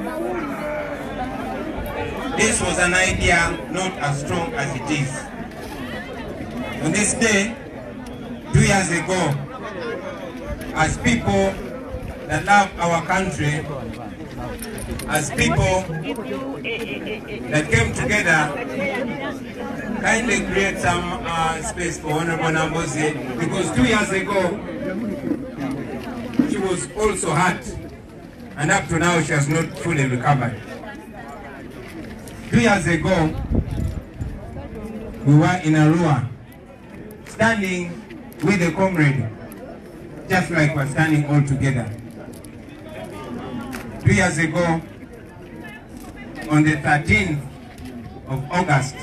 this was an idea not as strong as it is. On this day, 2 years ago, as people that love our country, as people that came together, kindly create some space for Honorable Nambozi, because 2 years ago, she was also hurt, and up to now she has not fully recovered. 2 years ago, we were in Arua, standing with a comrade, just like we're standing all together. 2 years ago, on the 13th of August,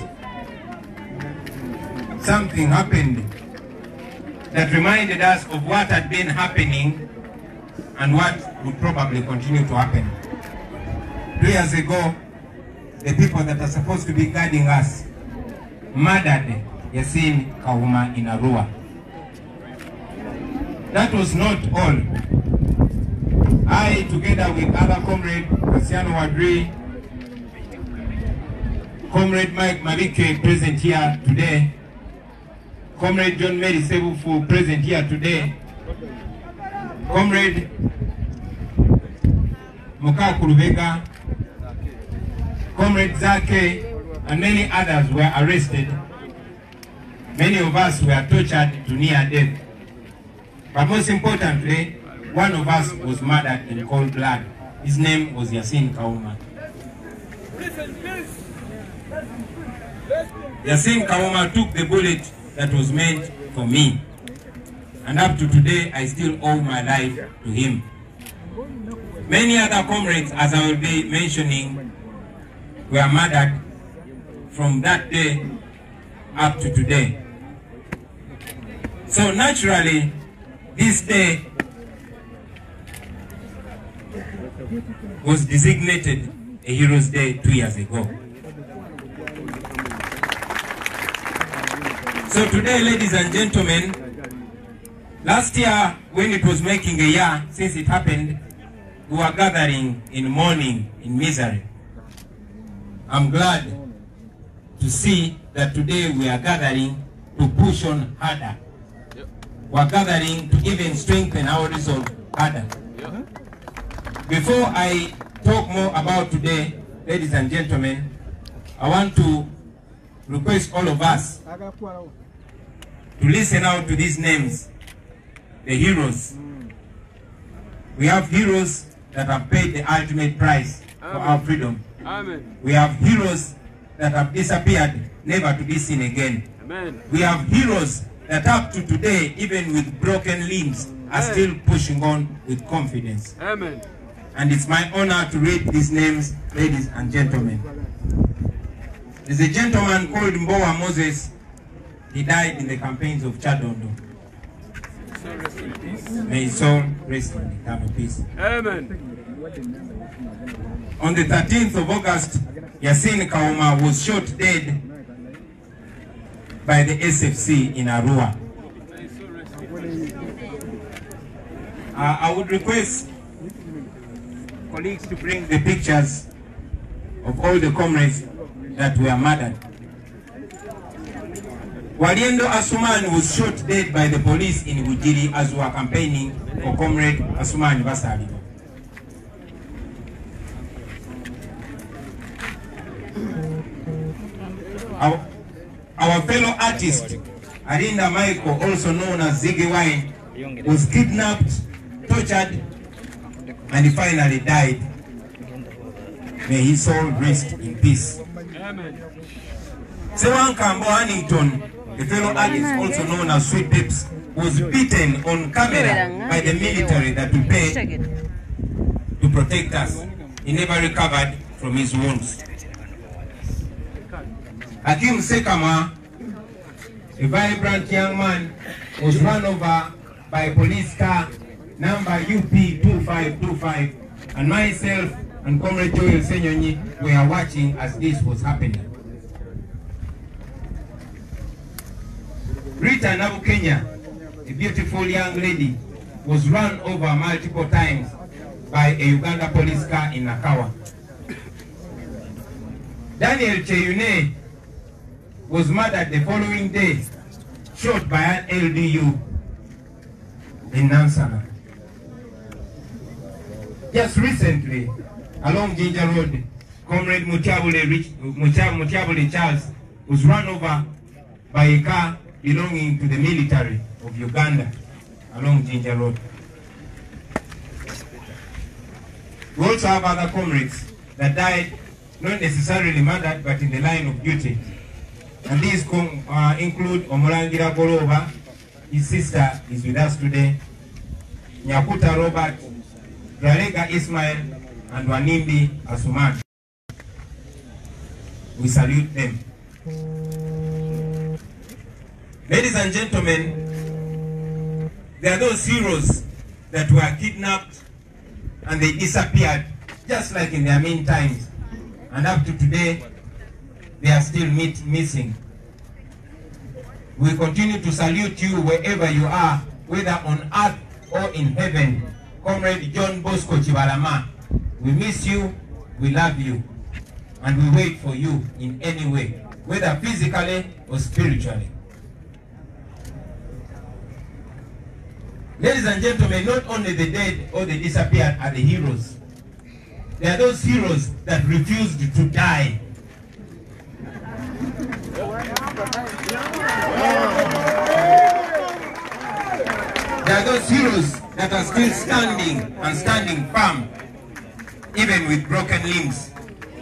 something happened that reminded us of what had been happening and what would probably continue to happen. 2 years ago, the people that are supposed to be guiding us murdered Yasin Kauma in Arua. That was not all. I, together with other comrade Cristiano Wadri, Comrade Mike Marike, present here today, Comrade John Mary Sebufu, present here today, Comrade Mukakurubega, Comrade Zake, and many others were arrested. Many of us were tortured to near death. But most importantly, one of us was murdered in cold blood. His name was Yasin Kauma. Yasin Kauma took the bullet that was meant for me. And up to today, I still owe my life to him. Many other comrades, as I will be mentioning, were murdered from that day up to today. So naturally, this day was designated a Heroes Day 2 years ago. So today, ladies and gentlemen, last year when it was making a year since it happened, we were gathering in mourning, in misery. I'm glad to see that today we are gathering to push on harder. We are gathering to even strengthen our resolve harder. Before I talk more about today, ladies and gentlemen, I want to request all of us to listen out to these names, the heroes. We have heroes that have paid the ultimate price for our freedom. Amen. We have heroes that have disappeared, never to be seen again. Amen. We have heroes that up to today, even with broken limbs, are still pushing on with confidence. Amen. And it's my honor to read these names, ladies and gentlemen. There's a gentleman called Mbowa Moses. He died in the campaigns of Chadondo. May his soul rest in eternal peace. Amen. On the 13th of August, Yasin Kauma was shot dead by the SFC in Arua. I would request colleagues to bring the pictures of all the comrades that were murdered. Waliendo Asumani was shot dead by the police in Bujiri as we were campaigning for Comrade Asumani Basali. Our fellow artist, Arinda Michael, also known as Ziggy Wine, was kidnapped, tortured, and he finally died. May his soul rest in peace. Sewan Kambo Hannington, a fellow artist also known as Sweet Pips, was beaten on camera by the military that we paid to protect us. He never recovered from his wounds. Hakim Sekama, a vibrant young man, was run over by a police car number UP2525, and myself and Comrade Joel Senyonyi were watching as this was happening. Rita Nabu Kenya, a beautiful young lady, was run over multiple times by a Uganda police car in Nakawa. Daniel Cheyune was murdered the following day, shot by an LDU in Nansana. Just recently, along Ginger Road, Comrade Mutiabule Charles was run over by a car belonging to the military of Uganda along Ginger Road. We also have other comrades that died, not necessarily murdered, but in the line of duty. And these include Omulangira Goloba, his sister is with us today, Nyakuta Robert, Ralega Ismail, and Wanimbi Asumani. We salute them. Ladies and gentlemen, there are those heroes that were kidnapped and they disappeared, just like in their mean times. And up to today, they are still missing. We continue to salute you wherever you are, whether on earth or in heaven. Comrade John Bosco Chibalama, we miss you, we love you, and we wait for you in any way, whether physically or spiritually. Ladies and gentlemen, not only the dead or the disappeared are the heroes. There are those heroes that refused to die. There are those heroes that are still standing and standing firm, even with broken limbs.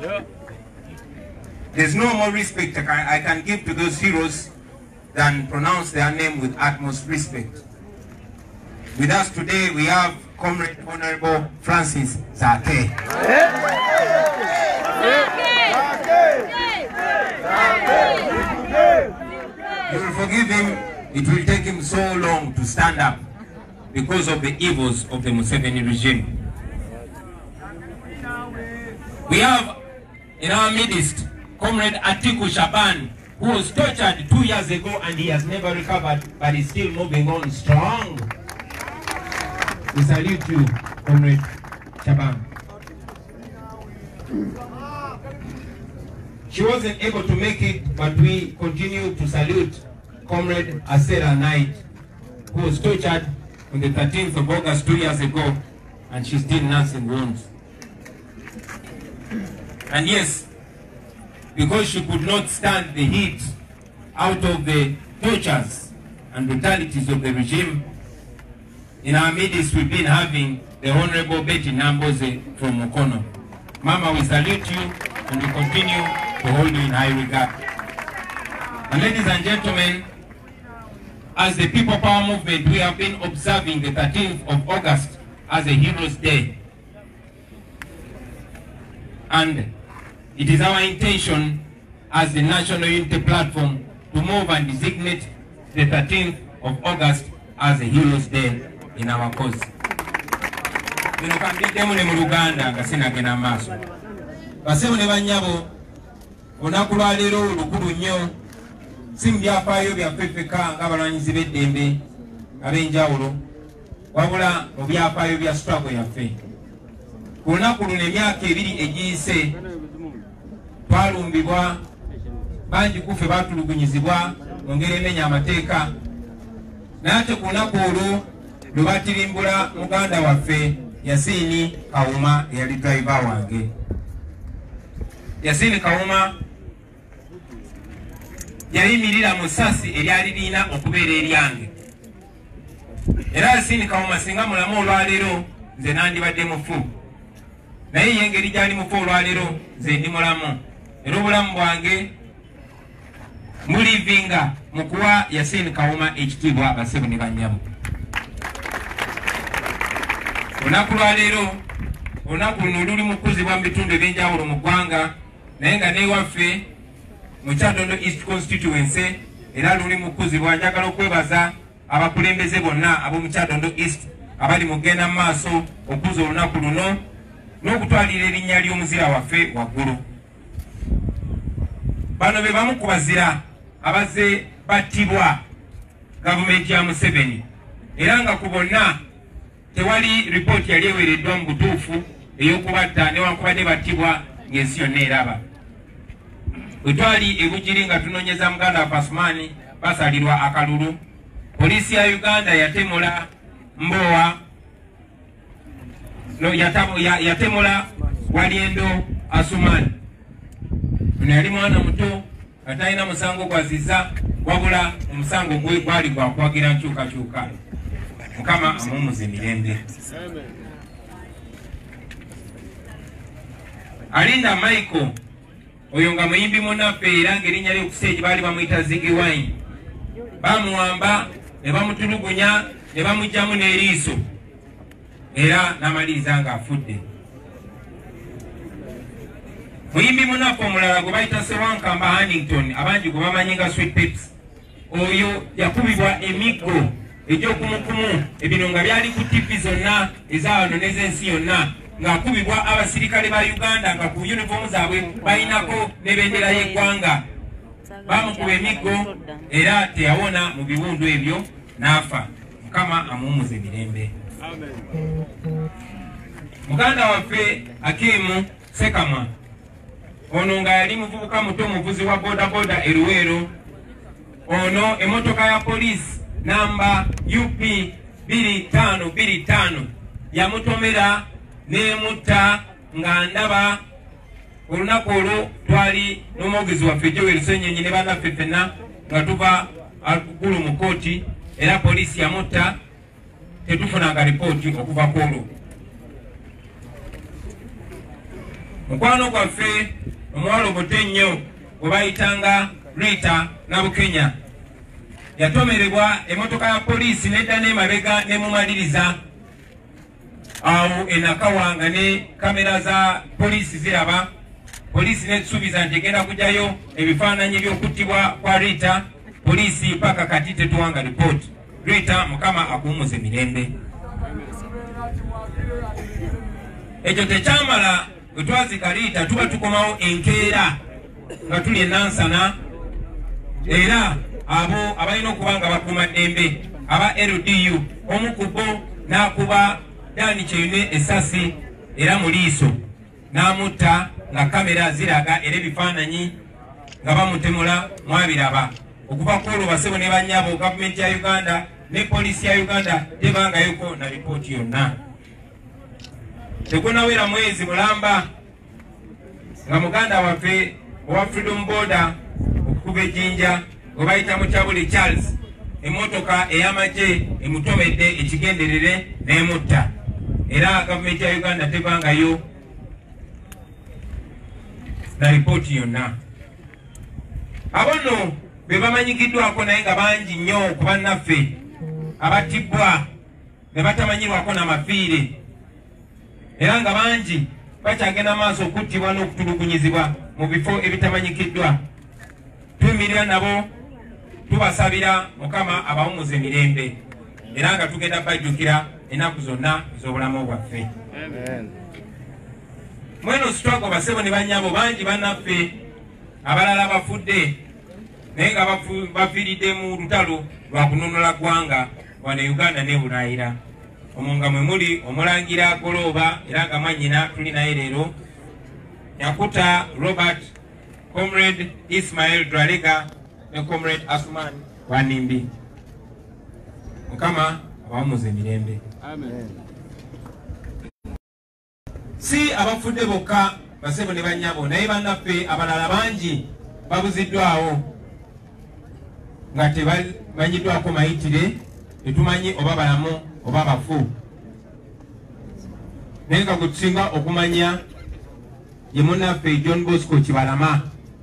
There's no more respect I can give to those heroes than pronounce their name with utmost respect. With us today, we have Comrade Honorable Francis Zake. You will forgive him, it will take him so long to stand up because of the evils of the Museveni regime. We have in our midst Comrade Atiku Shaban, who was tortured 2 years ago and he has never recovered, but is still moving on strong. We salute you, Comrade Shaban. She wasn't able to make it, but we continue to salute Comrade Asera Knight, who was tortured on the 13th of August 2 years ago, and she's still nursing wounds. And yes, because she could not stand the heat out of the tortures and brutalities of the regime, in our midst we've been having the Honorable Betty Namboze from Mukono. Mama, we salute you and we continue to hold you in high regard. And ladies and gentlemen, as the People Power Movement, we have been observing the 13th of August as a Heroes Day. And it is our intention as the National Unity Platform to move and designate the 13th of August as a Heroes Day in our cause. Bino kambidemu ne mu Luganda nga sinagenda maaso. Basebo ne bannyabo, olunaku lwa leero lukulu nnyo, si mu byafaayo byaffe ffekka ng'abalwanyizi b'eddembe ab'enjawulo, wabula mu byafaayo bya struggle yaffe. Ku lunaku luno emyaka 2 egiyise, twalumbibwa, bangi ku ffe baatulugunyizibwa, mu ngeri emenya amateeka naye ate ku lunaku olwo lwe batirimbula muganda waffe Yasini Kawuma eyali driver wange. Yasini Kawuma yayimirira mu ssasi eryali lirina okubeera eryange. Era Yasini Kawuma singa mulamu olwaleero nze nandibadde mufu, naye yengeri gyali mufu olwaleero nze ndi mulamu. Era obulamu bwange mulivinga mu kuwa Yasini Kawuma ekitiibwa bassebo ne bannyabo. Olunaku lwaleero olunaku luno luli mu kukuzibwa mu bitundu ebyenjawulo mu ggwanga, naye nga newaffe mu Kyaddondo East Constituency era luli mu kukuzibwa. Njagala okwebaza abakulembeze bonna ab'omu Kyaddondo East abali mu kugenda mu maaso okuza olunaku luno n'okutwalira erinnya ly'omuzira waffe waggulu. Bano be bamu ku bazira abazze battibwa gavumenti ya Museveni, era nga ku bonna tewali ripooti yali eweereddwa mu butuufu ey'okubatta newankubadde battibwa ng'ensi yonna eraba. Bwe twali e Bugiri nga tunoonyeza muganda wa Pasumani basalirwa akalulu, poliisi ya Uganda yatemula Mbowa yatemula Walyendo Asumani. Ono yali mwana muto atalina musango gwaziza wabula omusango gwe gwali gwa kwagira nkyukakyuka. Mukama amumuze emirembe. Alinda Michael oyo nga muyimbi munaffe era ng'erinnya lye ku stage baali bamuyita Ziggy Wine, bamuwamba ne bamutulugunya ne bamugyamu n'eriiso era n'amaliriza ng'afudde. Muyimbi munaffe omulala gwe bayita Sewankamba Hannington abangi gwe bamanyi nga Sweet Peps, oyo yakubibwa emiggo egy'okumukumu ebino nga byali ku TV zonna ezawano n'ez'ensi yonna, ng'akubibwa abasirikale ba Uganda nga ku uniform zaabwe balinako n'ebendera y'eggwanga. Bamukuba emiggo era teyawona mu biwundu ebyo n'afa. Mukama amuwumuze emirembe. Muganda waffe Akimu Sekamwa ono nga yali muvubuka muto muvuzi wa bodaboda e Luweero. Ono emotoka ya poliisi namba UP 2525 yamutomera n'emutta nga ndaba olunaku olwo twali n'omwogezi waffe Joel Ssenyenyi ne bannaffe ffenna nga tuva agulu mu kooti era poliisi yamutta tetufunanga ripooti okuva ku olwo. Mukwano gwaffe omuwala omuto ennyo gwe bayitanga Rita Nabukenya yatomerebwa emotoka ya poliisi nedda n'emabega nemumaliriza awo enakawanga ne kamera za poliisi ziraba. Poliisi netusuubiza nti egenda kujjayo ebifaananyi by'okuttibwa kwa Rita. Poliisi paka kati tetuwanga ripooti. Rita Mukama akuwumuze emirembe. Ekyo tekyamala bwe twazika Rita tuba tukomawo enkeera nga tuli enansana, era abo abalina okuba nga bakuuma ddembe aba LDU omu ku bo n'akuba Dani Kyeyune essasi era mu liiso n'amutta nga kamera ziraga era ebifaananyi nga bamutemula mwabiraba. Okuva ku olwo bassebo ne bannyabo gavumenti ya Uganda ne poliisi ya Uganda tebangayoko na ripooti yonna. Tegunawera mwezi mulamba nga muganda waffe owa Freedom Border okukuba ejjinja gwe bayita Mukyabule Charles emmotoka ey'amagye emutomedde ekigenderere n'emutta era gavumenti ya Uganda tebangayo na ripooti yonna. Abono be bamanyikiddwako naye nga bangi nnyo ku bannaffe abattibwa ne batamanyirwako n'amafiire era nga bangi bakyagenda maaso okuttibwa n'okutulugunyizibwa mu bifo ebitamanyikiddwa. Tuyimirira nabo tubasabira Mukama abawumuze emirembe era nga tugenda bajjukira ennaku zonna ez'obulamu bwaffe. Mweno struggle bassebo ne bannyabo bangi bannaffe abalala bafudde naye nga bafiiridde mu lutalo lwa kununula ggwanga wano Uganda ne Bulayira. Omwo nga mwe muli omulangira Golooba era nga mwannyina tuli naye leero, Nyakuta Robert, Comrade Ismail Dwalega, ne Comrade Asuman Wanimbi. Mukama abamuze mirembe. Amen. Si abafudde bokka basebo ne banyabo naye bannaffe abalala bangi babuziddwawo nga tebamanyiddwako mayitire tetumanyi oba balamu oba bafu. Naye nga gwe tusinga okumanya ye munnaffe John Bosco Kibalama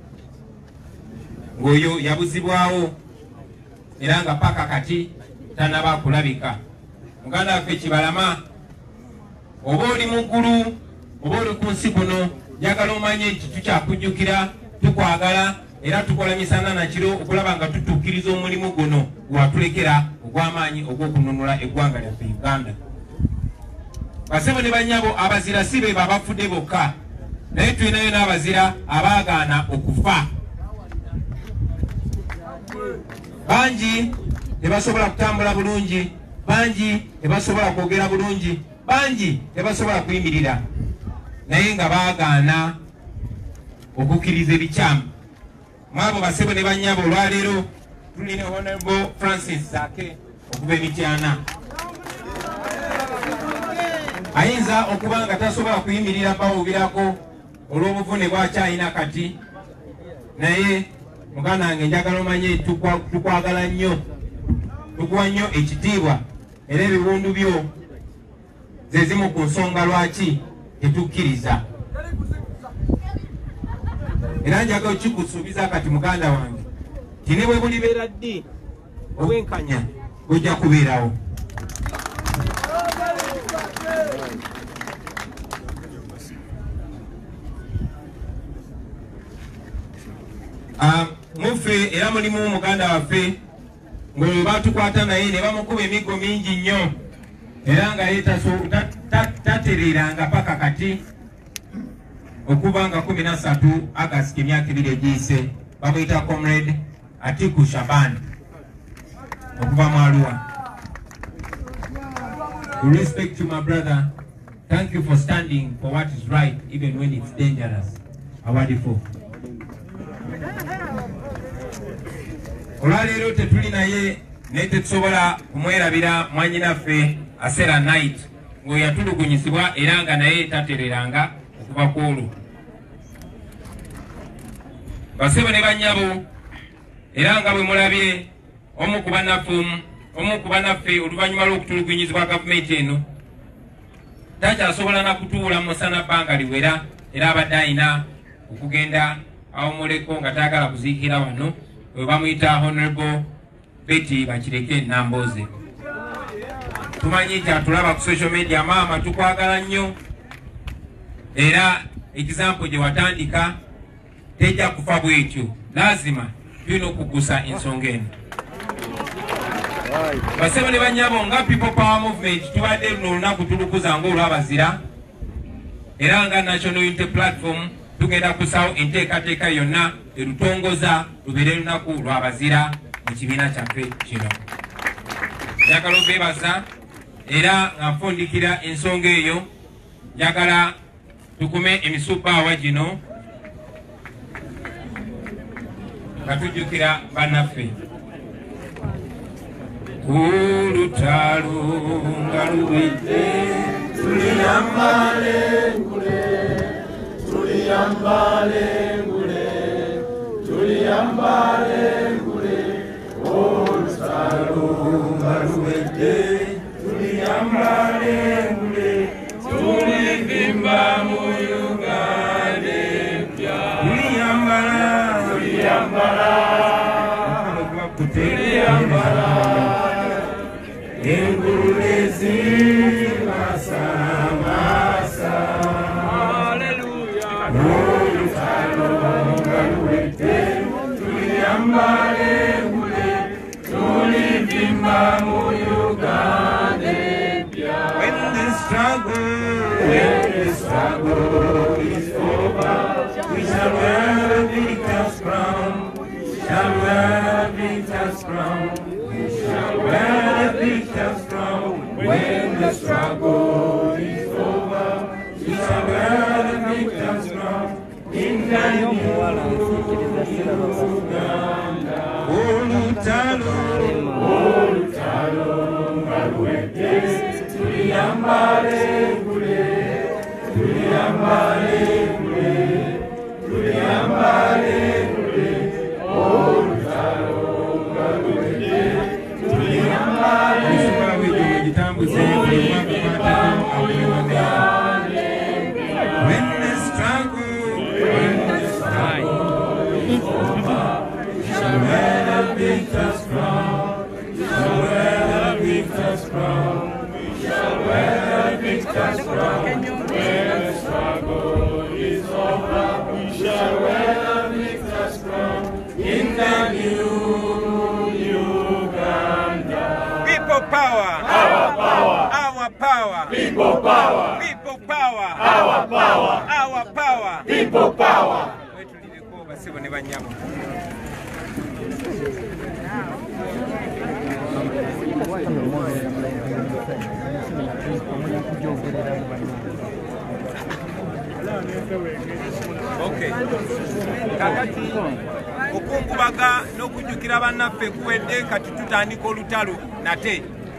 ng'oyo yabuzibwawo era nga paka kati tanaba kulabika. Muganda waffe Kibalama, oba oli mu ggulu oba oli ku nsi kuno, njagala omanye nti tukyakujjukira, tukwagala era tukola misana na kiro okulaba nga tutuukiriza omulimu guno gwatulekera ogw'amaanyi ogw'okununula eggwanga lyaffe Uganda. Basebo ne bannyabo, abazira si be abafudde bokka, naye tulinayo n'abazira abaagaana okufa. Bangi tebasobola kutambula bulungi, bangi tebasobola kwogera bulungi, bangi tebasobola kuyimirira, naye nga baagaana okukkiriza ebikyamu. Mwabo basebo ne bannyabo, olwaleero tulina Honorable Francis Zaake okuva Emityana. Ayinza okuba nga tasobola kuyimirira bawubirako olw'obuvune bwakyalina kati, naye muganda wange njagala omanye tukwagala nnyo, tukuwa nnyo ekitiibwa era ebiwundu byo ze zimu ku nsonga lwaki tetukkiriza. Era njagala okikusuubiza kati muganda wange ti ne bwe bulibeera ddi obwenkanya bujja kubeerawo. Muffe era mulimu muganda waffe ng'oyo batukwata naye ne bamukuba emiggo mingi nnyo era nga ye tatereeranga paka kati okuva nga 13 August emyaka 2 egiyise. Bamuyita Comrade Atiku Shaban okuva mu Arua. With respect to my brother, thank you for standing for what is right even when it's dangerous. Awadifu. Olwaleero tetuli naye naye tetusobola kumwerabira mwannyinaffe Asera Knight ng'oyo yatulugunyisibwa era nga naye tatereranga okuva ku olwo. Basebo ne bannyabo, era nga bwe mulabye omu ku bannaffe oluvannyuma lw'okutulugunyizibwa gavumenti eno takyasobola na kutuula mu musana bbanga liwera, era abadde ayina okugenda awumuleko nga taagala kuziikira wano. We bamuyita Honorable Betty Bakireke Namboze. Tumanyi nti atulaba ku social media, maama tukwagala nnyo era example gye watandika tejja kufa bwetyo, lazima tulina okugusa ensonga eno. Basebo ne bannyabo, nga People Power Movement tubadde luno olunaku tulukuza ng'olwabazira era nga National Unity Platform tugenda kusawo enteekateeka yonna erutongoza lubeere lunaku lwabazira mu kibiina kyaffe kino. Njagala obeebaza era nga nfundikira ensonga eyo, njagala tukume emisubbaawa gino nga tujjukira bannaffe. Olutalo nga luwedde tuliyambale ngule, tuliyambale ngule, tuliyambale ngule. Olutalo nga luwedde tuliyambale ngule, tulivimba mu Uganda empya. Tuliyambala, tuliyambala, tuliyambala engule zimasamasa. Haleluya. Olutalo nga luwedde tuliyambale ngule, tulivimba mu Uganda empya. When the struggle is over, we shall wear the victor's crown. We shall wear the victor's crown. We shall wear the victor's crown. When the struggle is over, we shall wear the victor's crown. In the new People power. People power. Our power. Our power. People power. Okay. Kakati okunkubaga n'okujjukira bannaffe kuwedde kati tutandika olutalo nate.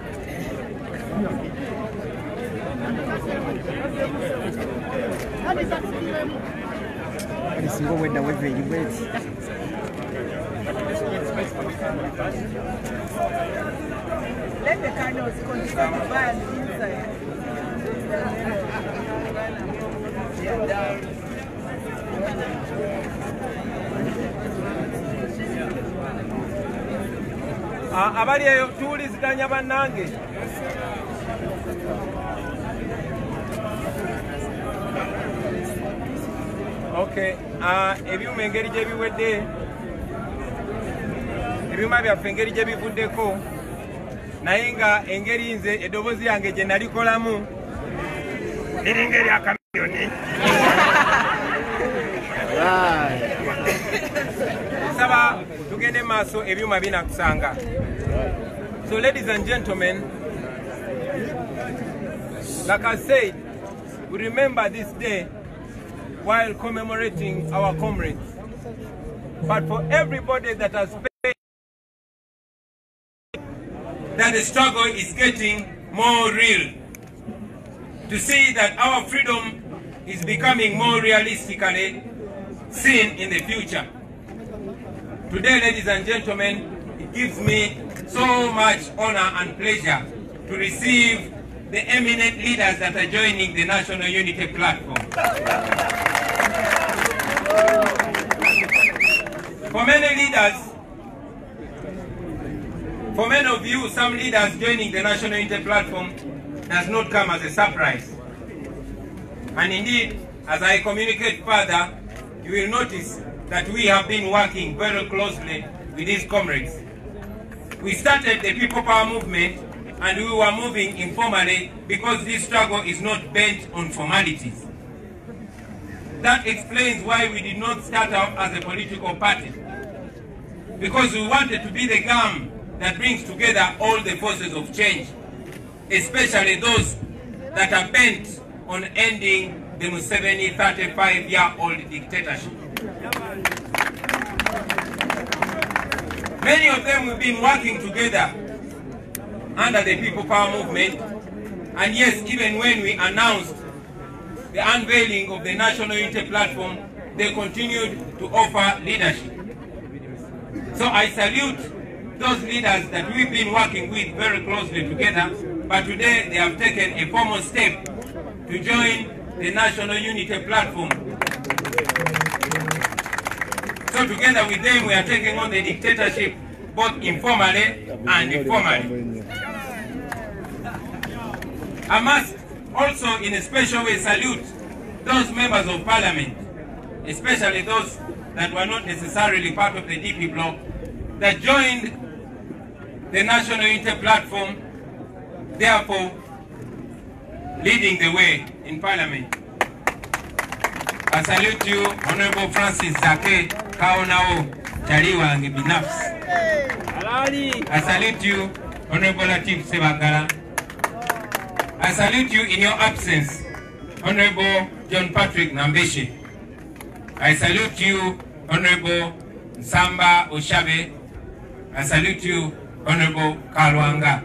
Single with the way you wait. Let the candles continue to burn inside. Abali eyo tuwuliziganya bannange. Okay, ebyuma engeri gye biwedde, ebyuma byaffe engeri gye bivuddeko, naye nga engeri nze eddoboozi yange gye nalikolamu eringa erya kamyoni. Saba tugende maaso ebyuma binakusanga. So ladies and gentlemen, like I said, we remember this day while commemorating our comrades. But for everybody that has paid, that the struggle is getting more real. To see that our freedom is becoming more realistically seen in the future. Today, ladies and gentlemen, it gives me so much honor and pleasure to receive the eminent leaders that are joining the National Unity Platform. For many leaders, for many of you, some leaders joining the National Unity Platform does not come as a surprise. And indeed, as I communicate further, you will notice that we have been working very closely with these comrades. We started the People Power movement and we were moving informally because this struggle is not bent on formalities. That explains why we did not start out as a political party. Because we wanted to be the gum that brings together all the forces of change, especially those that are bent on ending the Museveni 35-year-old dictatorship. Many of them have been working together under the People Power movement, and yes, even when we announced the unveiling of the National Unity Platform, they continued to offer leadership. So I salute those leaders that we've been working with very closely together, but today they have taken a formal step to join the National Unity Platform. So together with them we are taking on the dictatorship both informally and formally. I must also in a special way salute those members of parliament, especially those that were not necessarily part of the DP bloc, that joined the National Unity Platform, therefore leading the way in parliament. I salute you, Honorable Francis Zake Kaonao Chaliwange Binafs. I salute you, Honorable Latif Sebagala. I salute you in your absence, Honorable John Patrick Nambeshe. I salute you, Honorable Samba Oshabe. I salute you, Honorable Kalwanga.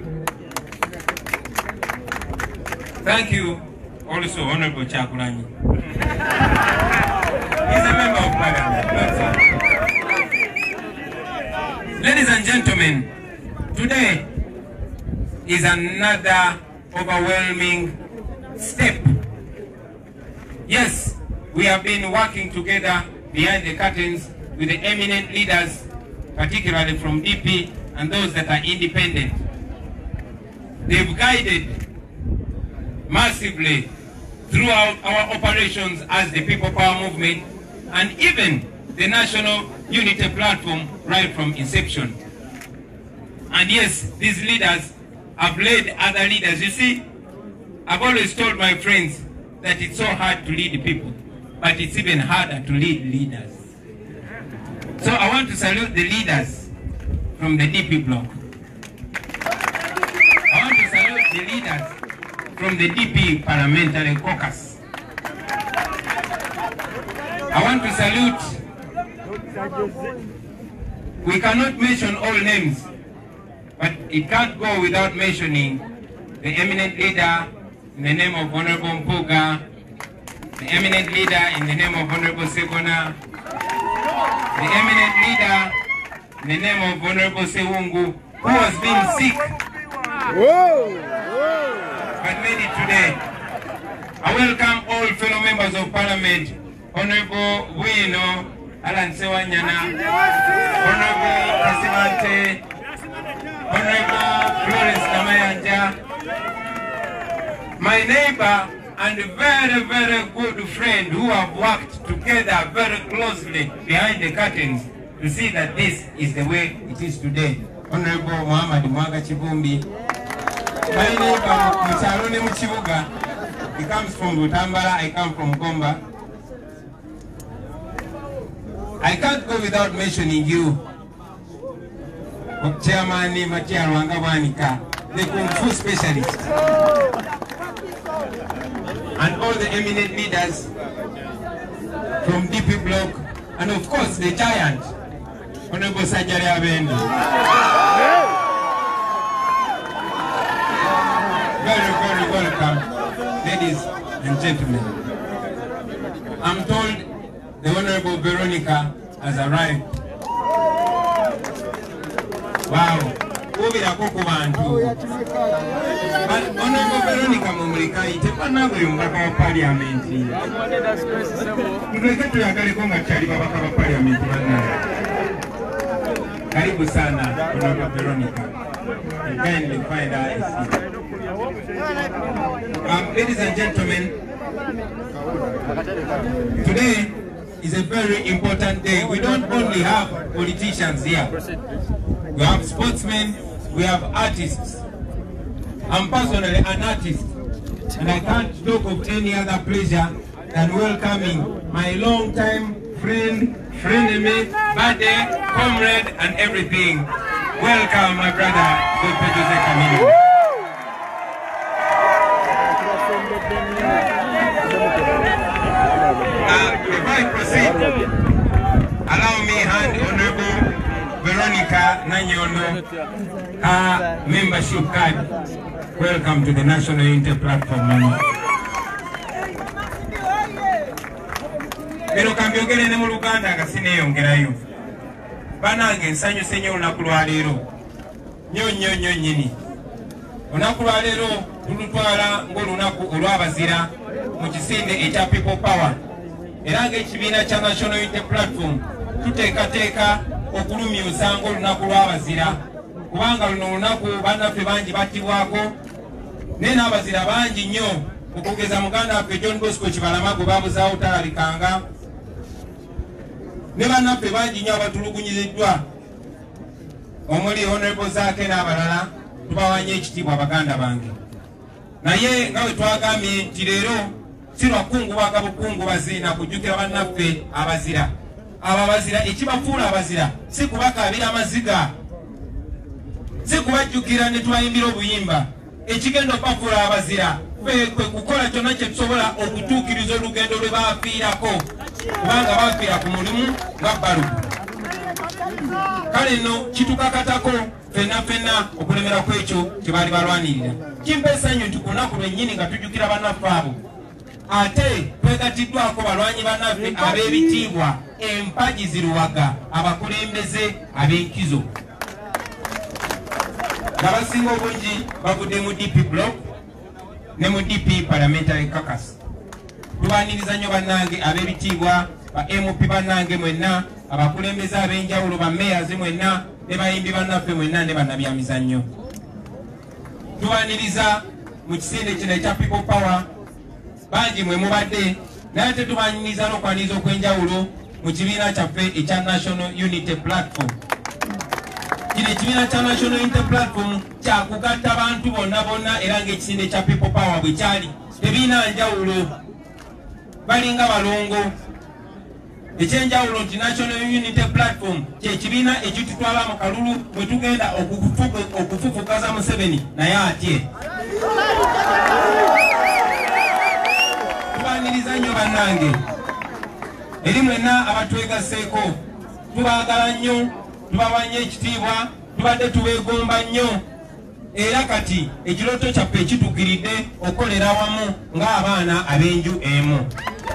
Thank you, also Honorable Chakulani. He's a member of Parliament. Ladies and gentlemen, today is another overwhelming step. Yes, we have been working together behind the curtains with the eminent leaders, particularly from DP and those that are independent. They've guided massively throughout our operations as the People Power Movement and even the National Unity Platform right from inception. And yes, these leaders have led other leaders. You see, I've always told my friends that it's so hard to lead people, but it's even harder to lead leaders. So I want to salute the leaders from the DP bloc. I want to salute the leaders from the DP Parliamentary Caucus. I want to salute, we cannot mention all names, but it can't go without mentioning the eminent leader in the name of Honorable Mpuga, the eminent leader in the name of Honorable Segona, the eminent leader in the name of Honorable Sewungu, who has been sick but made it today. I welcome all fellow members of Parliament, Honorable Bueno, Alan Sewanyana, Honorable Presidente, Honorable Florence Namayanja, my neighbor and very, very good friend who have worked together very closely behind the curtains to see that this is the way it is today. Honorable Muhammad Mwaga Chibumbi, my neighbor Mucharone Muchibuga, he comes from Butambala, I come from Gomba. I can't go without mentioning you, Chairman Matia Rwangawanika, the Kung Fu specialist, and all the eminent leaders from DP bloc, and of course the giant, Honorable Sajari Abendu. Very, very welcome, ladies and gentlemen. I'm told the Honorable Veronica has arrived. Wow. But Honorable Veronica Mumulika, itepa nawe mbaka wa parliament. Ndweke tuyakale konga chali babaka wa parliament wana. Karibu sana, Honorable Veronica. You kindly find her a seat. Ladies and gentlemen, today is a very important day. We don't only have politicians here. We have sportsmen, we have artists. I'm personally an artist, and I can't talk of any other pleasure than welcoming my long-time friend, frenemy, buddy, comrade, and everything. Welcome, my brother, Dr. Jose Camilo. Before I proceed, allow me hand Honorable Veronica Nanyono her membership card. Welcome to the National Unity Platform. Pero kambyogere ne mu Luganda nga sineyongerayo. Banange nsanyuse nnyo olunaku lwa leero. Nnyo nnyini. Olunaku lwa leero tulutwala ng'olunaku olw'abazira mu kisinde ekya People Power. Era ng'ekibiina kya National Unity Platform tuteekateeka okulumyusa ng'olunaku lw'abazira. Kubanga luno olunaku bannaffe bangi battibwako naye n'abazira bangi nnyo okugeza muganda waffe John Bosco Kibalama gwe babuzaawo talabikanga ne bannaffe bangi nnyo abatulugunyiziddwa omuli Honorable Zaake n'abalala tubawanye ekitiibwa baganda bange. Naye nga bwe twagambye nti leero si lwakungubaga bukungubazi na kujjukira bannaffe abazira. Abo abazira ekibafuula abazira si kubakaabira amaziga, si kubajjukira ne twayimbira obuyimba. Ekigenda okubafuula abazira kwe kukola kyonna kye tusobola okutuukiriza olugendo lwe baafiirako, kubanga baafiira ku mulimu nga Balubu. Kale no kitukakatako fenna okulemera kwekyo kyebali balwanirira. Kimpesa nnyo nti ku lunaku lwennyini nga tujjukira bannaffe abo ate twegatiddwako balwanyi bannaffe ab'ebitiibwa empagi ziruwaga abakulembeze ab'enkizo abasinga obungi bavudde mu DP block ne mu DP parliamentary caucus. Tulwaniriza nnyo bannange ab'ebitiibwa ba MP bannange mwenna abakulembeze ab'enjawulo ba mayors mwenna ne bayimbi bannaffe mwenna ne bannabyamizannyo. Tulwaniriza mu kisinde kino ekya people power bangi mwe mubadde naye ate tubaniriza n'okwaniriza okw'enjawulo mu kibiina kyaffe ekya National Unity Platform. Kino ekibiina kya National Unity Platform kyakugatta abantu bonna era ng'ekisinde kya people power bwe kyali tebiina njawulo balinga balongo. Ekyenjawulo nti National Unity Platform kyekibiina ekitutwala mu kalulu bwe tugenda okufufukaza Museveni naye atye. Tubaniriza nnyo bannange eri mwenna abatwegaseeko tubaagala nnyo tubawa nnyo ekitiibwa tubadde tubeegomba nnyo era kati ekirooto kyaffe ekituukiridde okukolera awamu ng'abaana ab'enju emu.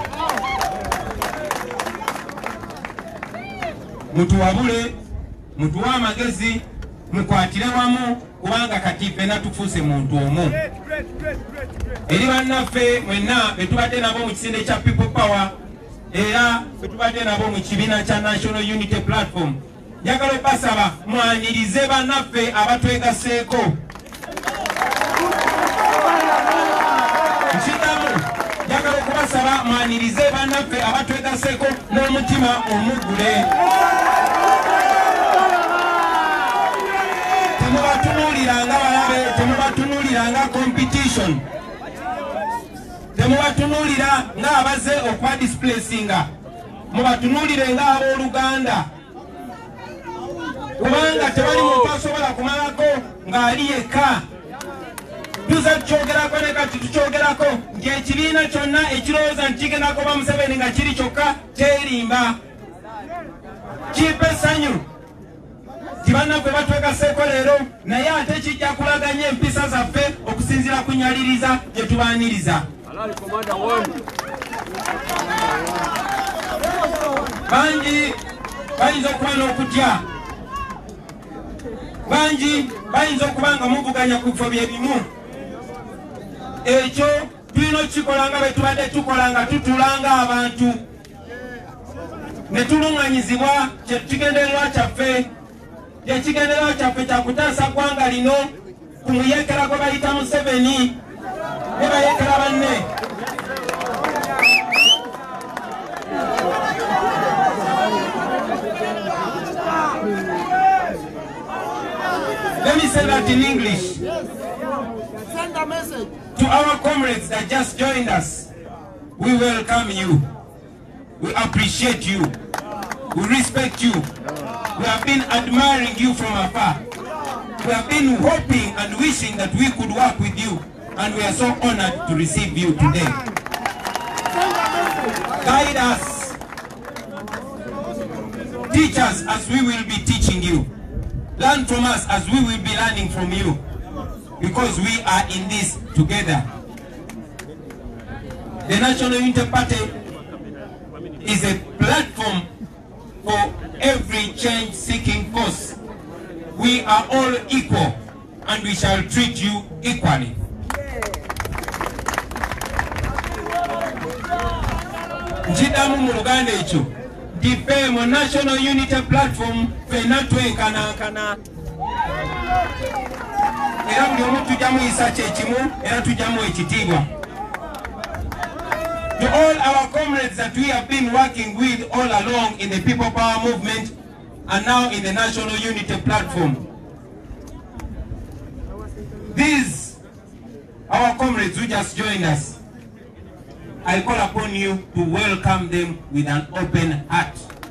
Mutuwabule mutuwe amagezi mukwatire wamu kubanga kati ffenna tufuuse muntu omu. Eri bannaffe mwenna be tubadde nabo mu kisinde kya people power era be tubadde nabo mu kibiina kya National Unity Platform njagala okubasaba mwanirize bannaffe abatwegaseeko. Nkidamu njagala okubasaba mwanirize bannaffe abatwegaseeko n'omutima omugule. Temubatunuliranga balabe, temubatunuliranga competition, temubatunulira ng'abaze okwa displacinga, mubatunulire ng'abooluganda kubanga tewali muntu asobola kumalako ng'ali yekka. Tuza tukyogerako ne kati tukyogerako nti ekibiina kyonna ekirowooza nti kigenda kuba Museveni nga kiri kyokka kyerimba. Kimpa essanyu ti bannaffe batwegaseeko leero naye ate kijja kulaganya empisa zaffe okusinziira ku nyaliriza gye tubaaniriza. Bangi bayinza okuba n'okutya, bangi bayinza okuba nga muvuganya ku bifo bye bimu. Ekyo tulina okukikola nga bwe tubadde tukola nga tutulanga abantu ne tuluŋŋanyizibwa kyekigendererwa kyaffe. Ekigendererwa kyaffe kya kutaasa ggwanga lino ku muyeekera gwe bayita Museveni ne bayeekera banne. Let me say that in English. Send a message to our comrades that just joined us. We welcome you. We appreciate you. We respect you. We have been admiring you from afar. We have been hoping and wishing that we could work with you, and we are so honored to receive you today. Guide us. Teach us as we will be teaching you. Learn from us as we will be learning from you, because we are in this together. The National Unity Party is a platform for every change-seeking force. We are all equal, and we shall treat you equally. Nchidamu mu Luganda ekyo difemo National Unity Platform fena twenkanankana era buli omu tujja muyisa kyekimu era tujjamu ekitiibwa. To all our comrades that we have been working with all along in the People Power Movement and now in the National Unity Platform, these, our comrades who just joined us, I call upon you to welcome them with an open heart.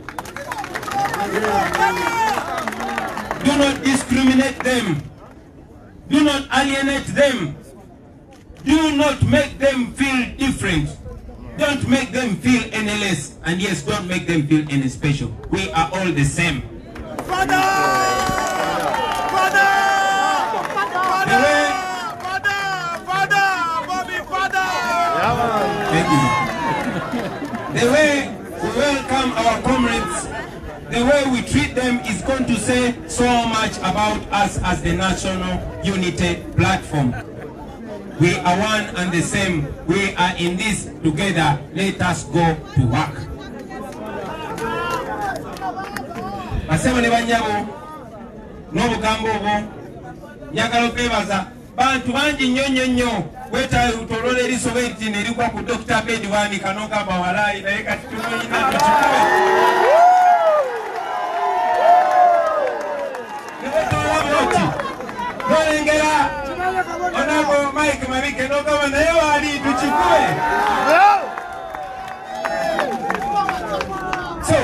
Do not discriminate them. Do not alienate them. Do not make them feel different. Don't make them feel any less, and yes, don't make them feel any special. We are all the same. The way we welcome our comrades, the way we treat them is going to say so much about us as the National Unity Platform. We are one and the same. We are in this together. Let us go to work. Basebo ne banyabo n'obugambo obwo njagala okwebaza bantu bangi nnyo weta utolole erisobe eti nerikwa ku Dr. Abed Bwanika n'ogamba walayi naye kati tunoyina tukikube nolengera onako Mike Mabike n'ogamba naye wali tukikube. So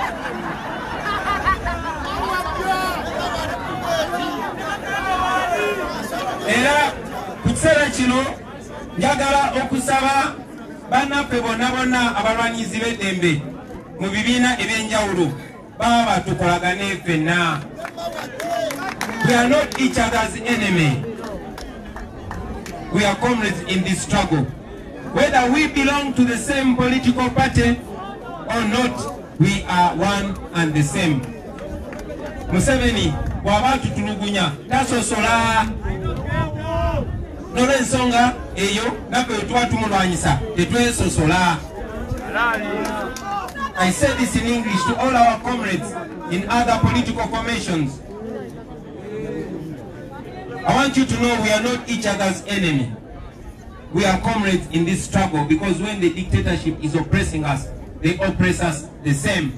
era kukiseera kino njagala okusaba bannaffe bonna abalwanyizi b'eddembe mu bibiina ebyenjawulo baba batukolagane ffenna. We are not each other's enemy. We are comrades in this struggle. Whether we belong to the same political party or not, we are one and the same. Museveni bw'aba tutulugunya tasosola n'olw'ensonga eyo naffe tuba tumulwanyisa tetwesosola. I say this in English to all our comrades in other political formations. I want you to know we are not each other's enemy. We are comrades in this struggle because when the dictatorship is oppressing us, they oppress us the same.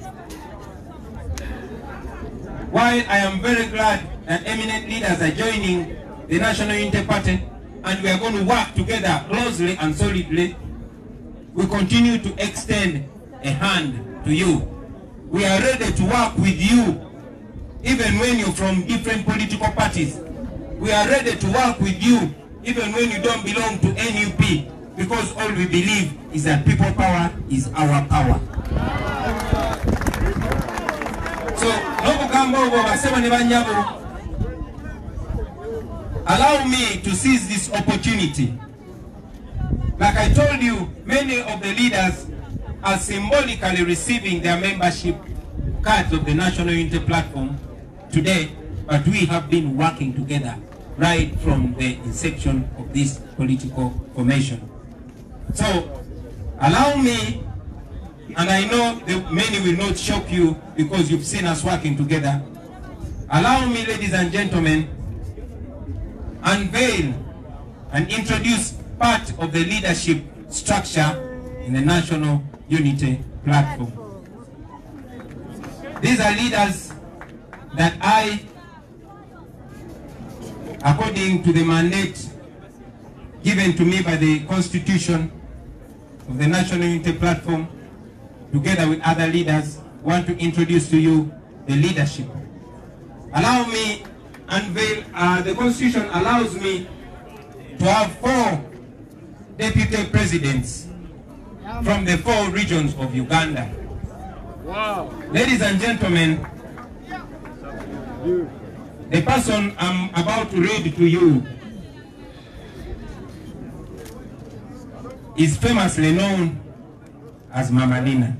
While I am very glad that eminent leaders are joining the National Unity Party and we are going to work together closely and solidly, we continue to extend a hand to you. We are ready to work with you even when you're from different political parties. We are ready to work with you even when you don't belong to NUP, because all we believe is that people power is our power. So, allow me to seize this opportunity. Like I told you, many of the leaders are symbolically receiving their membership cards of the National Unity Platform today, but we have been working together right from the inception of this political formation. So, allow me, and I know that many will not shock you because you've seen us working together. Allow me, ladies and gentlemen, unveil and introduce part of the leadership structure in the National Unity Platform. These are leaders that I, according to the mandate given to me by the Constitution of the National Unity Platform, together with other leaders, want to introduce to you the leadership. Allow me unveil, the Constitution allows me to have 4 deputy presidents from the 4 regions of Uganda. Wow. Ladies and gentlemen, the person I'm about to read to you is famously known as Mama Lina.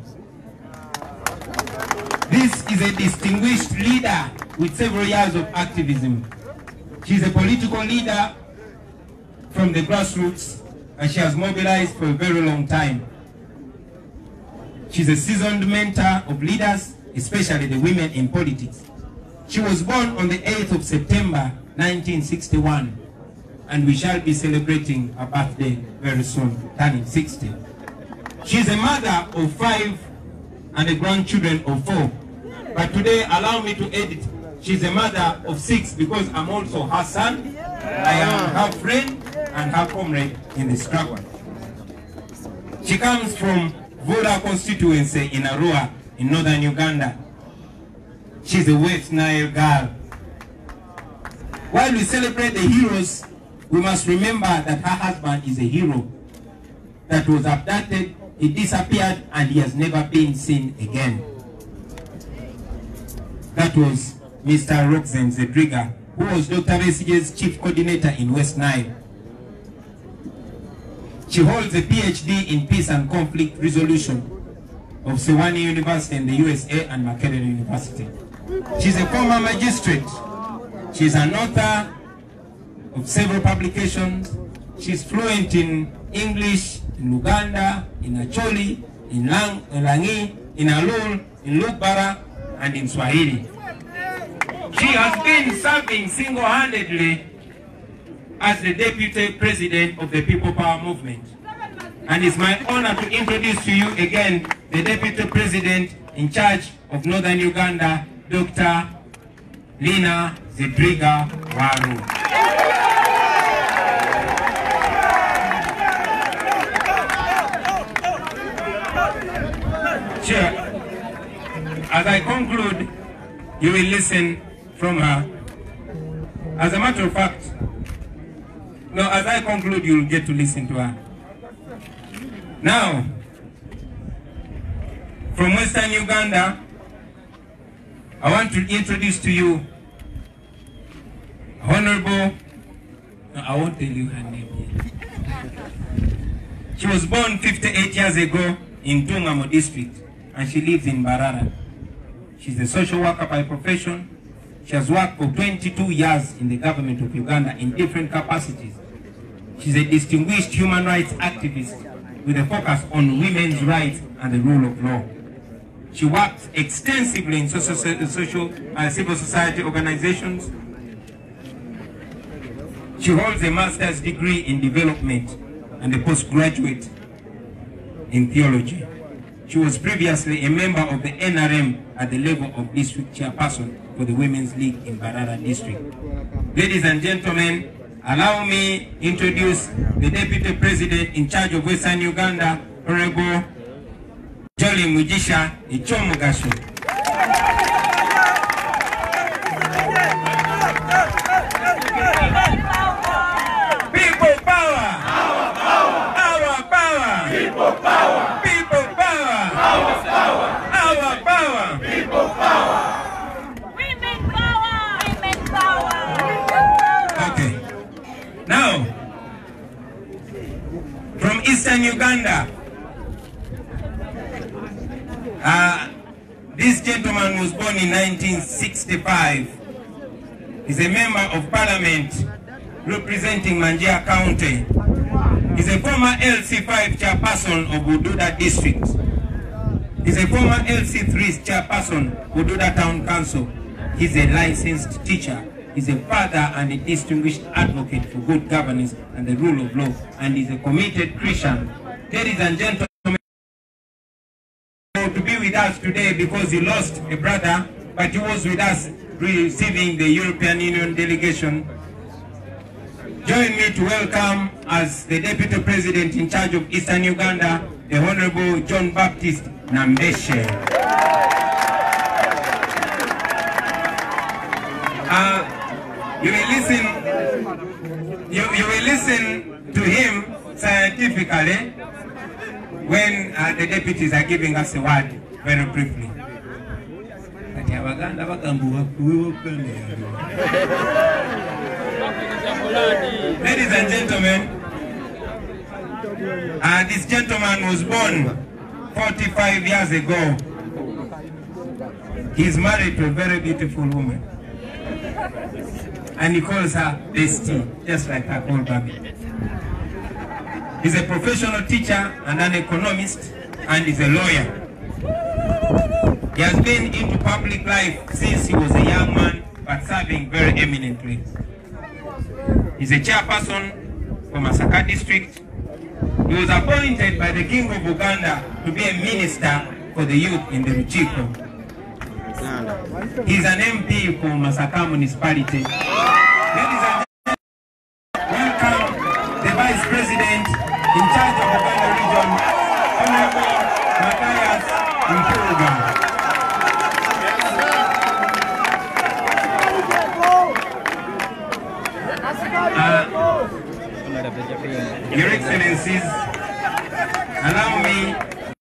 This is a distinguished leader with several years of activism. She's a political leader from the grassroots and she has mobilized for a very long time. She's a seasoned mentor of leaders, especially the women in politics. She was born on the 8th of September 1961 and we shall be celebrating her birthday very soon, turning 60. She's a mother of 5 and a grandchildren of 4. But today, allow me to edit, she's a mother of 6 because I'm also her son. I am her friend and her comrade in the struggle. She comes from Vula constituency in Arua in northern Uganda. She's a West Nile girl. While we celebrate the heroes, we must remember that her husband is a hero that was abducted, he disappeared, and he has never been seen again. That was Mr. Roxanne Zedriga, who was Dr. Besige's chief coordinator in West Nile. She holds a PhD in Peace and Conflict Resolution of Sewanee University in the USA and Makerere University. She's a former magistrate. She's an author of several publications. She's fluent in English, in Luganda, in Acholi, in Langi, in Alul, in Lukbara, and in Swahili. She has been serving single-handedly as the Deputy President of the People Power Movement. And it's my honor to introduce to you again the Deputy President in charge of Northern Uganda, Dr. Lina Zedriga Waru. Chair, as I conclude, you will listen from her. As a matter of fact, as I conclude, you will get to listen to her. Now, from Western Uganda, I want to introduce to you Honorable, I won't tell you her name yet. She was born 58 years ago in Tungamo district, and she lives in Barara. She's a social worker by profession. She has worked for 22 years in the government of Uganda in different capacities. She's a distinguished human rights activist with a focus on women's rights and the rule of law. She works extensively in civil society organizations. She holds a master's degree in development and a postgraduate in theology. She was previously a member of the NRM at the level of district chairperson for the Women's League in Barara district. Ladies and gentlemen, allow me to introduce the Deputy President in charge of Western Uganda, Honorable Jolly Mujisha Ichomugasho. People power! Our power! Our power! People power! People power! Our power! Our power! People power! Women power! Women power! Okay. Now, from Eastern Uganda, this gentleman was born in 1965. He's a member of parliament representing Manjia County. He's a former LC5 chairperson of Bududa district. He's a former LC3 chairperson, Bududa Town Council. He's a licensed teacher. He's a father and a distinguished advocate for good governance and the rule of law. And he's a committed Christian. Ladies and gentlemen, to be with us today because he lost a brother, but he was with us receiving the European Union delegation. Join me to welcome as the Deputy President in charge of Eastern Uganda, the Honorable John Baptist Nambeshe. You will listen to him scientifically when the deputies are giving us a word very briefly. Ladies and gentlemen, this gentleman was born 45 years ago. He's married to a very beautiful woman. And he calls her Bestie, just like I call Baby. He's a professional teacher and an economist, and he's a lawyer. He has been into public life since he was a young man, but serving very eminently. He's a chairperson for Masaka district. He was appointed by the King of Uganda to be a minister for the youth in the Ruchiko. He's an MP for Masaka municipality. Ladies and gentlemen, welcome the Vice President in charge of Uganda region, Honorable Matthias Mpuga. Your Excellencies, allow me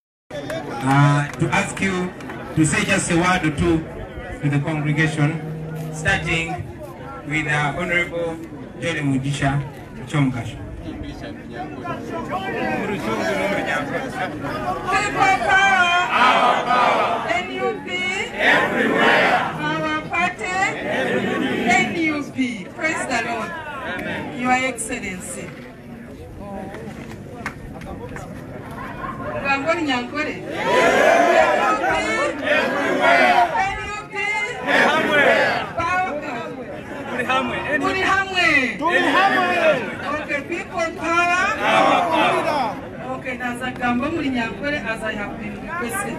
to ask you to say just a word or two to the congregation. starting with Honorable Jolly Mudisha Chomkash. People power. Our power. NUP. Everywhere. Our party. NUP. Praise the Lord. Your Excellency. Gamboni Nyankore. Everywhere. NUP. Everywhere. Okay, people power. Okay, that's a Gamboni Nyankore as I have been requested.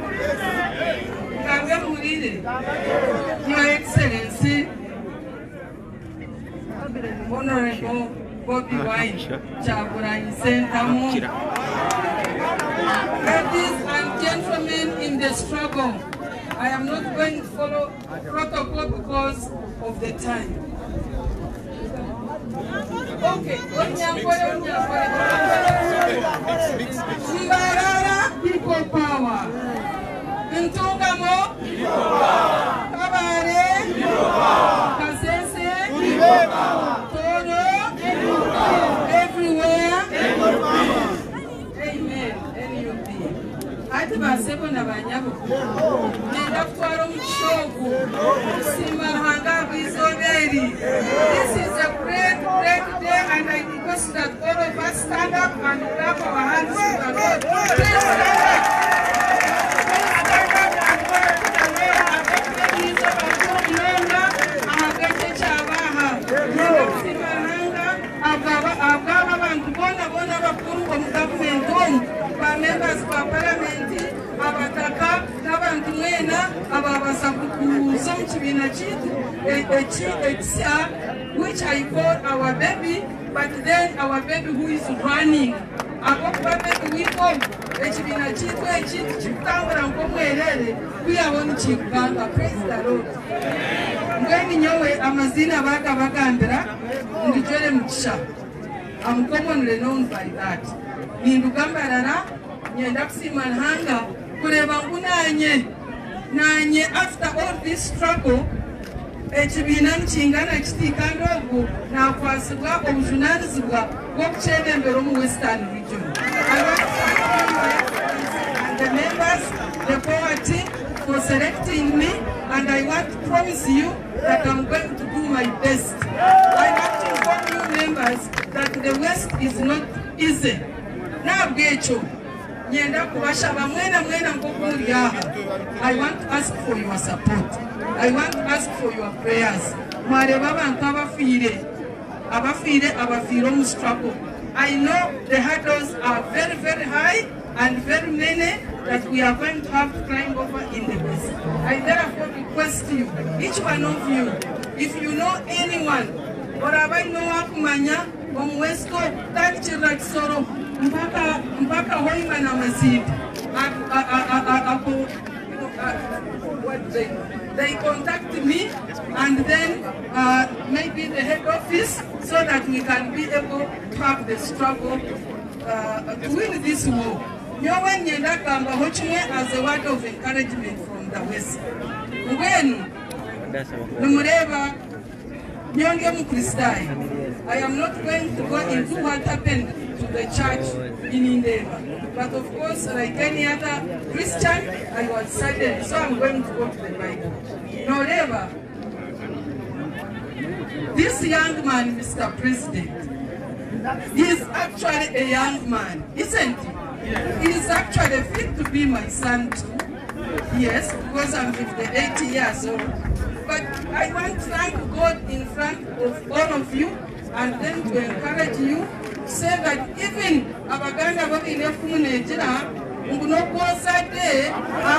Your Excellency, Honorable Bobby Wine, Chaburani Sentamu. Ladies and gentlemen in the struggle, I am not going to follow protocol because of the time. Okay, Mbarara, people power. Ntungamo, Kabare, Kasese, Toro, everywhere. Amen. NUP. Ati basebo na banyabu. Nenda kutwara omushogu. Simahanga bizoberi. This is a great day and I request that all of us stand up and clap our hands to the Lord. Please stand up. Members of Parliament, Abataka, Nabantu Mwena, Ababasabuku, some Chibina which I call our baby, but then our baby who is running. Our baby we call Chibina we are on Chibanga, praise the Lord. When you know Amazina Baka Bakandra, Ndijole Mchisha, I'm commonly known by that. Nindugambarara, Nyendapsimanhanga, Kurebangunanye, Nanye, after all this struggle, Echibinan Chingana Chikandogu, now Kwasugwa, Omjunazugwa, Wokchen and the Western region. I want to thank you and the members, the power for selecting me, and I want to promise you that I'm going to do my best. I want to inform you members that the West is not easy. Now, Gecho, I want to ask for your support. I want to ask for your prayers. I know the hurdles are very, very high and very many that we are going to have to climb over in the West. I therefore request you, each one of you, if you know anyone, or I know Akumanya, from West Coast, that children sorrow. Mpaka hoima na mazid. They contact me and then maybe the head office so that we can be able to have the struggle to win this war. Nyowe nyenda kamba hochimwe as a word of encouragement from the West. When numureba nyonge mukristai, I am not going to go into what happened to the church in Indeva. But of course, like any other Christian, I was saddened, so I'm going to go to the Bible. However, this young man, Mr. President, is actually a young man, isn't he? He is actually fit to be my son too. Yes, because I'm 58 years old. But I want to thank God in front of all of you and then to encourage you, say that even Abaganda Babine Fumunejira, Ungunokosa Day,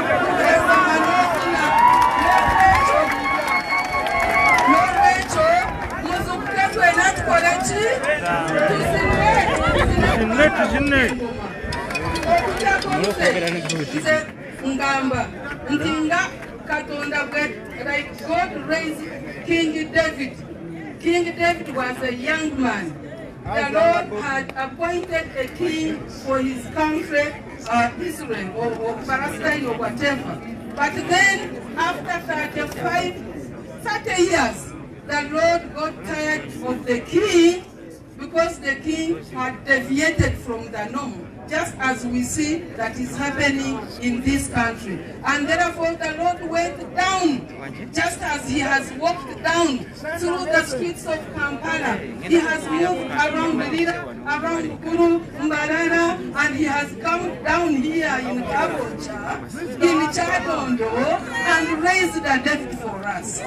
Ngamba, Ntinga, Katonda, like God raised King David. King David was a young man. The Lord had appointed a king for his country, Israel, or Palestine, or whatever. But then, after 30 years, the Lord got tired of the king because the king had deviated from the norm, just as we see that is happening in this country. And therefore the Lord went down, just as he has walked down through the streets of Kampala. He has moved around Lira, around Kuru, Mbarara, and he has come down here in Kabocha, in Chadondo, and raised the dead for us.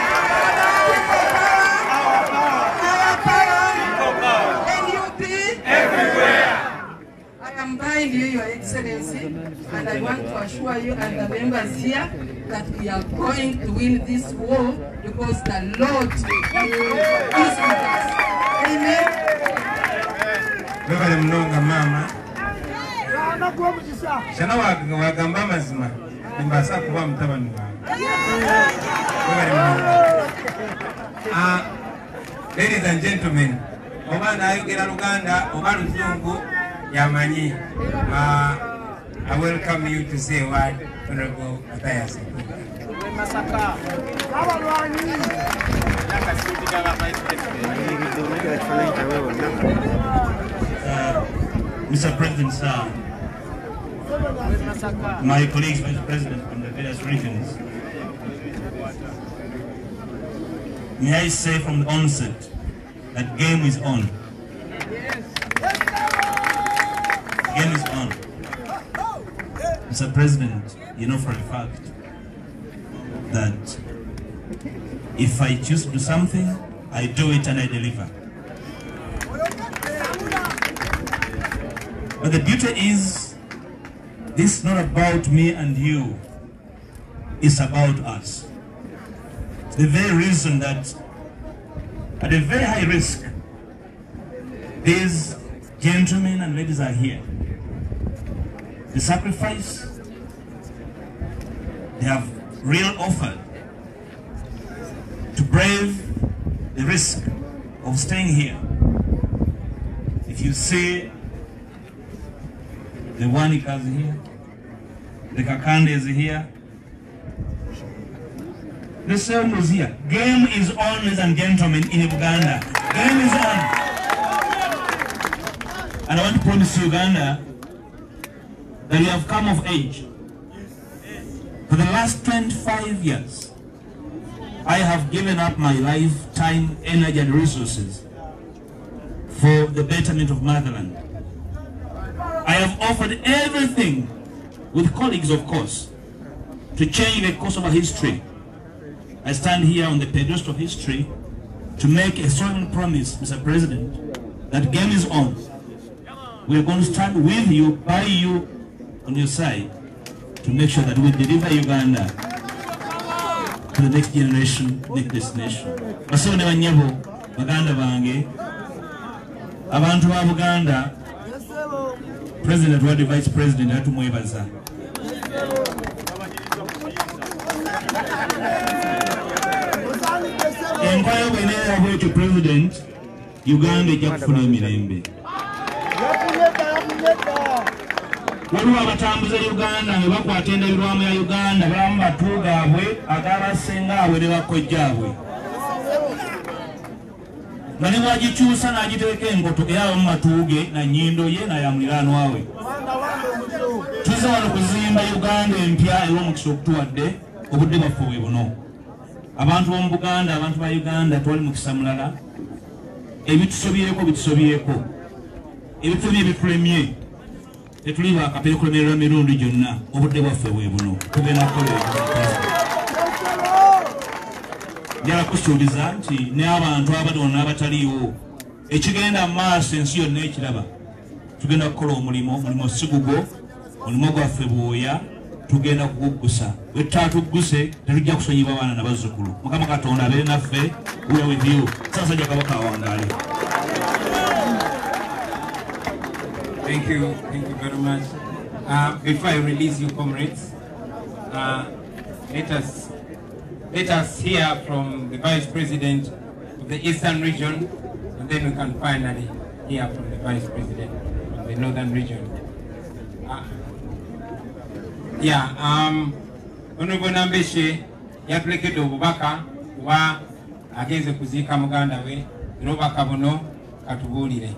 Our power, NUP, everywhere. I am buying you, Your Excellency, and I want to assure you and the members here that we are going to win this war because the Lord is with us. Amen. Bebale mnonga mama. Shana wagamba mazima. Mbasa kuba mtabani wangu. Bebale mnonga. Ladies and gentlemen, obana ayogera Luganda, oba Luzungu, Yamani, I welcome you to say a word, Honorable Matthias. Mr. President, sir, my colleagues, Vice President from the various regions, may I say from the onset that game is on. Game is on. Mr. President, you know for a fact that if I choose to do something, I do it and I deliver. But the beauty is, this is not about me and you, it's about us. It's the very reason that at a very high risk, these gentlemen and ladies are here. The sacrifice they have real offered to brave the risk of staying here. If you see the Wanikas here, the Kakande is here, the same was here. Game is on, ladies and gentlemen, in Uganda. Game is on. And I want to promise Uganda that we have come of age. For the last 25 years, I have given up my life, time, energy, and resources for the betterment of motherland. I have offered everything, with colleagues of course, to change the course of our history. I stand here on the pedestal of history to make a solemn promise, Mr. President, that game is on. We are going to stand with you, by you, on your side, to make sure that we deliver Uganda to the next generation, next destination. Basone banyabo, Baganda bange, abantu ba Buganda, President wa Vice President atumwebaza. Enkwaya bwenera bwetu President, Uganda ejja kufuna emirembe. Waliwo abatambuza Uganda ne bakwata endabirwamu ya Uganda balamu batu gaabwe agabasenga abwe ne bakojjaabwe. Nga ne bwagikyusa n'agiteeka engoto eyaba mu matuuge na nnyindo ye na ya muliraanwa we. Tuzze wano kuzimba Uganda empya ew'omukisa okutuwadde obudde bwaffe bwe buno. Abantu b'omu Buganda, abantu ba Uganda twali mukisa mulala. Ebitusobyeko bitusobyeko. Ebitusobye ebitulemye. Tetuli bakapere kulemerera mirundi gyonna obudde bwaffe bwe buno. Tugenda kukola njala kusuubiza nti ne abantu abadona abataliiwo ekigenda mu maaso ensi yonna ekiraba tugenda kukola omulimo sigugo omulimo gwaffe bwoya tugenda kuguggusa bwe tutatugguse tetujja kusonyibwa abaana nabazzukulu. Mukama Katonda abeere naffe. We are with you. Ssaasajja Kabaka awangaale. Thank you very much. Before I release you, comrades, let us hear from the Vice President of the Eastern Region, and then we can finally hear from the Vice President of the Northern Region. Honorable Nambeshe, yatulekedde obubaka wa agenze kuziika muganda we Robaka buno katubuulire.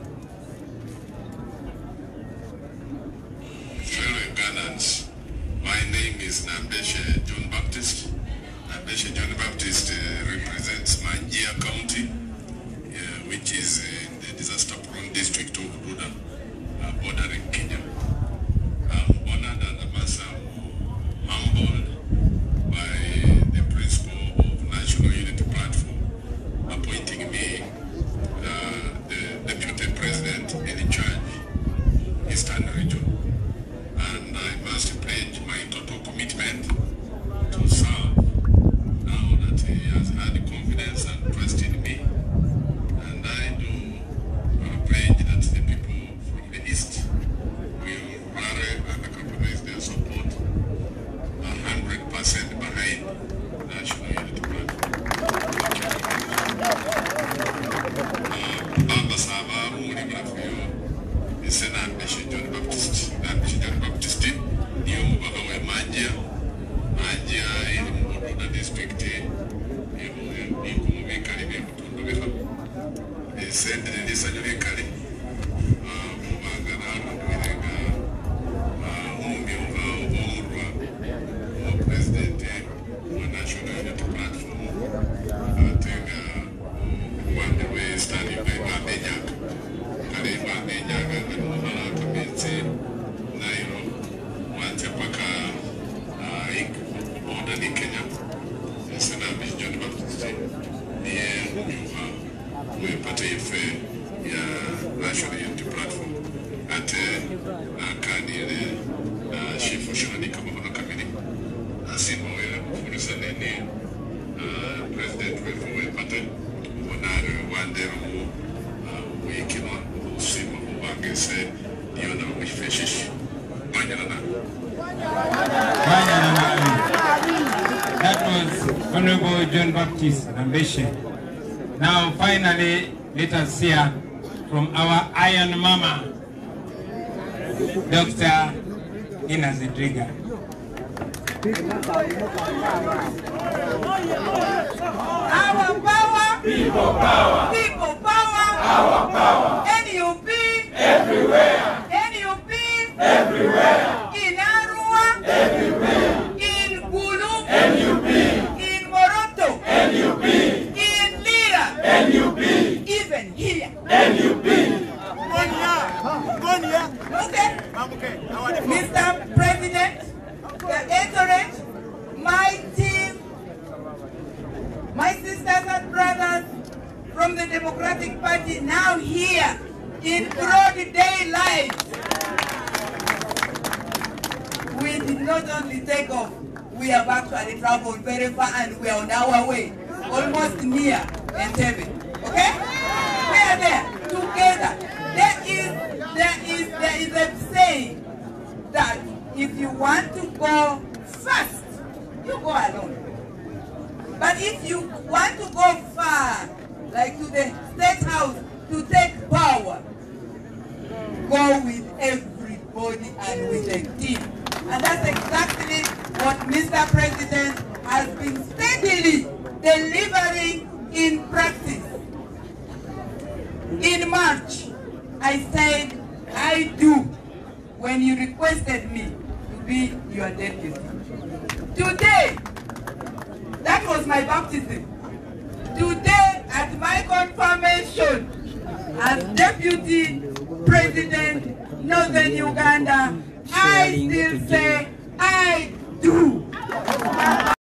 My name is Nambeshe John Baptist. Nambeshe John Baptist represents Manjia County, which is in the disaster-prone district of Buda, bordering Kenya. I'm honored and also humbled by the principal of National Unity Platform appointing me the Deputy President in charge of Eastern Region. And I must pledge my total commitment to serve now that he has had confidence and trust in me. And I do pledge that the people from the East will rally and compromise their support 100% behind National Unity Platform. Ambassador Muri Mrafio is an Nambeshe John Baptist. Nambeshe John Baptist niyo mubaka we Manjia iri mu Bududa district ikumubikali b'ebitundu bihano esente lisanyulikali mubanga n'alunduwirenga omumyuka ob'omurwa wa president wa National Unity Platform atenga obuwande bw'estani bw'Amenyaga kale bw'Amenyaga nga nomala akametsi Nairo wanze paka border ni Kenya. Sena John Baptist niye omuyuka w'empata yaffe ya National Unity Platform ate nakanire Chief Shiranika Mahono Kamiri asimowere kufulisa nene President wefu w'empata onare wanderomu wikima usima ubangese niyo na wifeshishi That was Honorable John Baptist Nambeshe. Now finally let us hear from our Iron Mama, Dr. Ina Zedriga. Our power, people power, people power, our power. NUP everywhere. NUP everywhere. In Arua everywhere. In Gulu NUP. In Moroto NUP. In Lira NUP. Even here NUP. Okay. Mr. President, the excellent, my sisters and brothers from the Democratic Party now here in broad daylight. We did not only take off, we have actually traveled very far and we are on our way, almost near Entebbe. Okay? We are there together. There is a saying that if you want to go fast, you go alone. But if you want to go far, like to the State House to take power, go with everybody and with a team. And that's exactly what Mr. President has been steadily delivering in practice. In March, I said, I do, when you requested me to be your deputy. Today, that was my baptism. Today, at my confirmation as Deputy President Northern Uganda, I still say I do.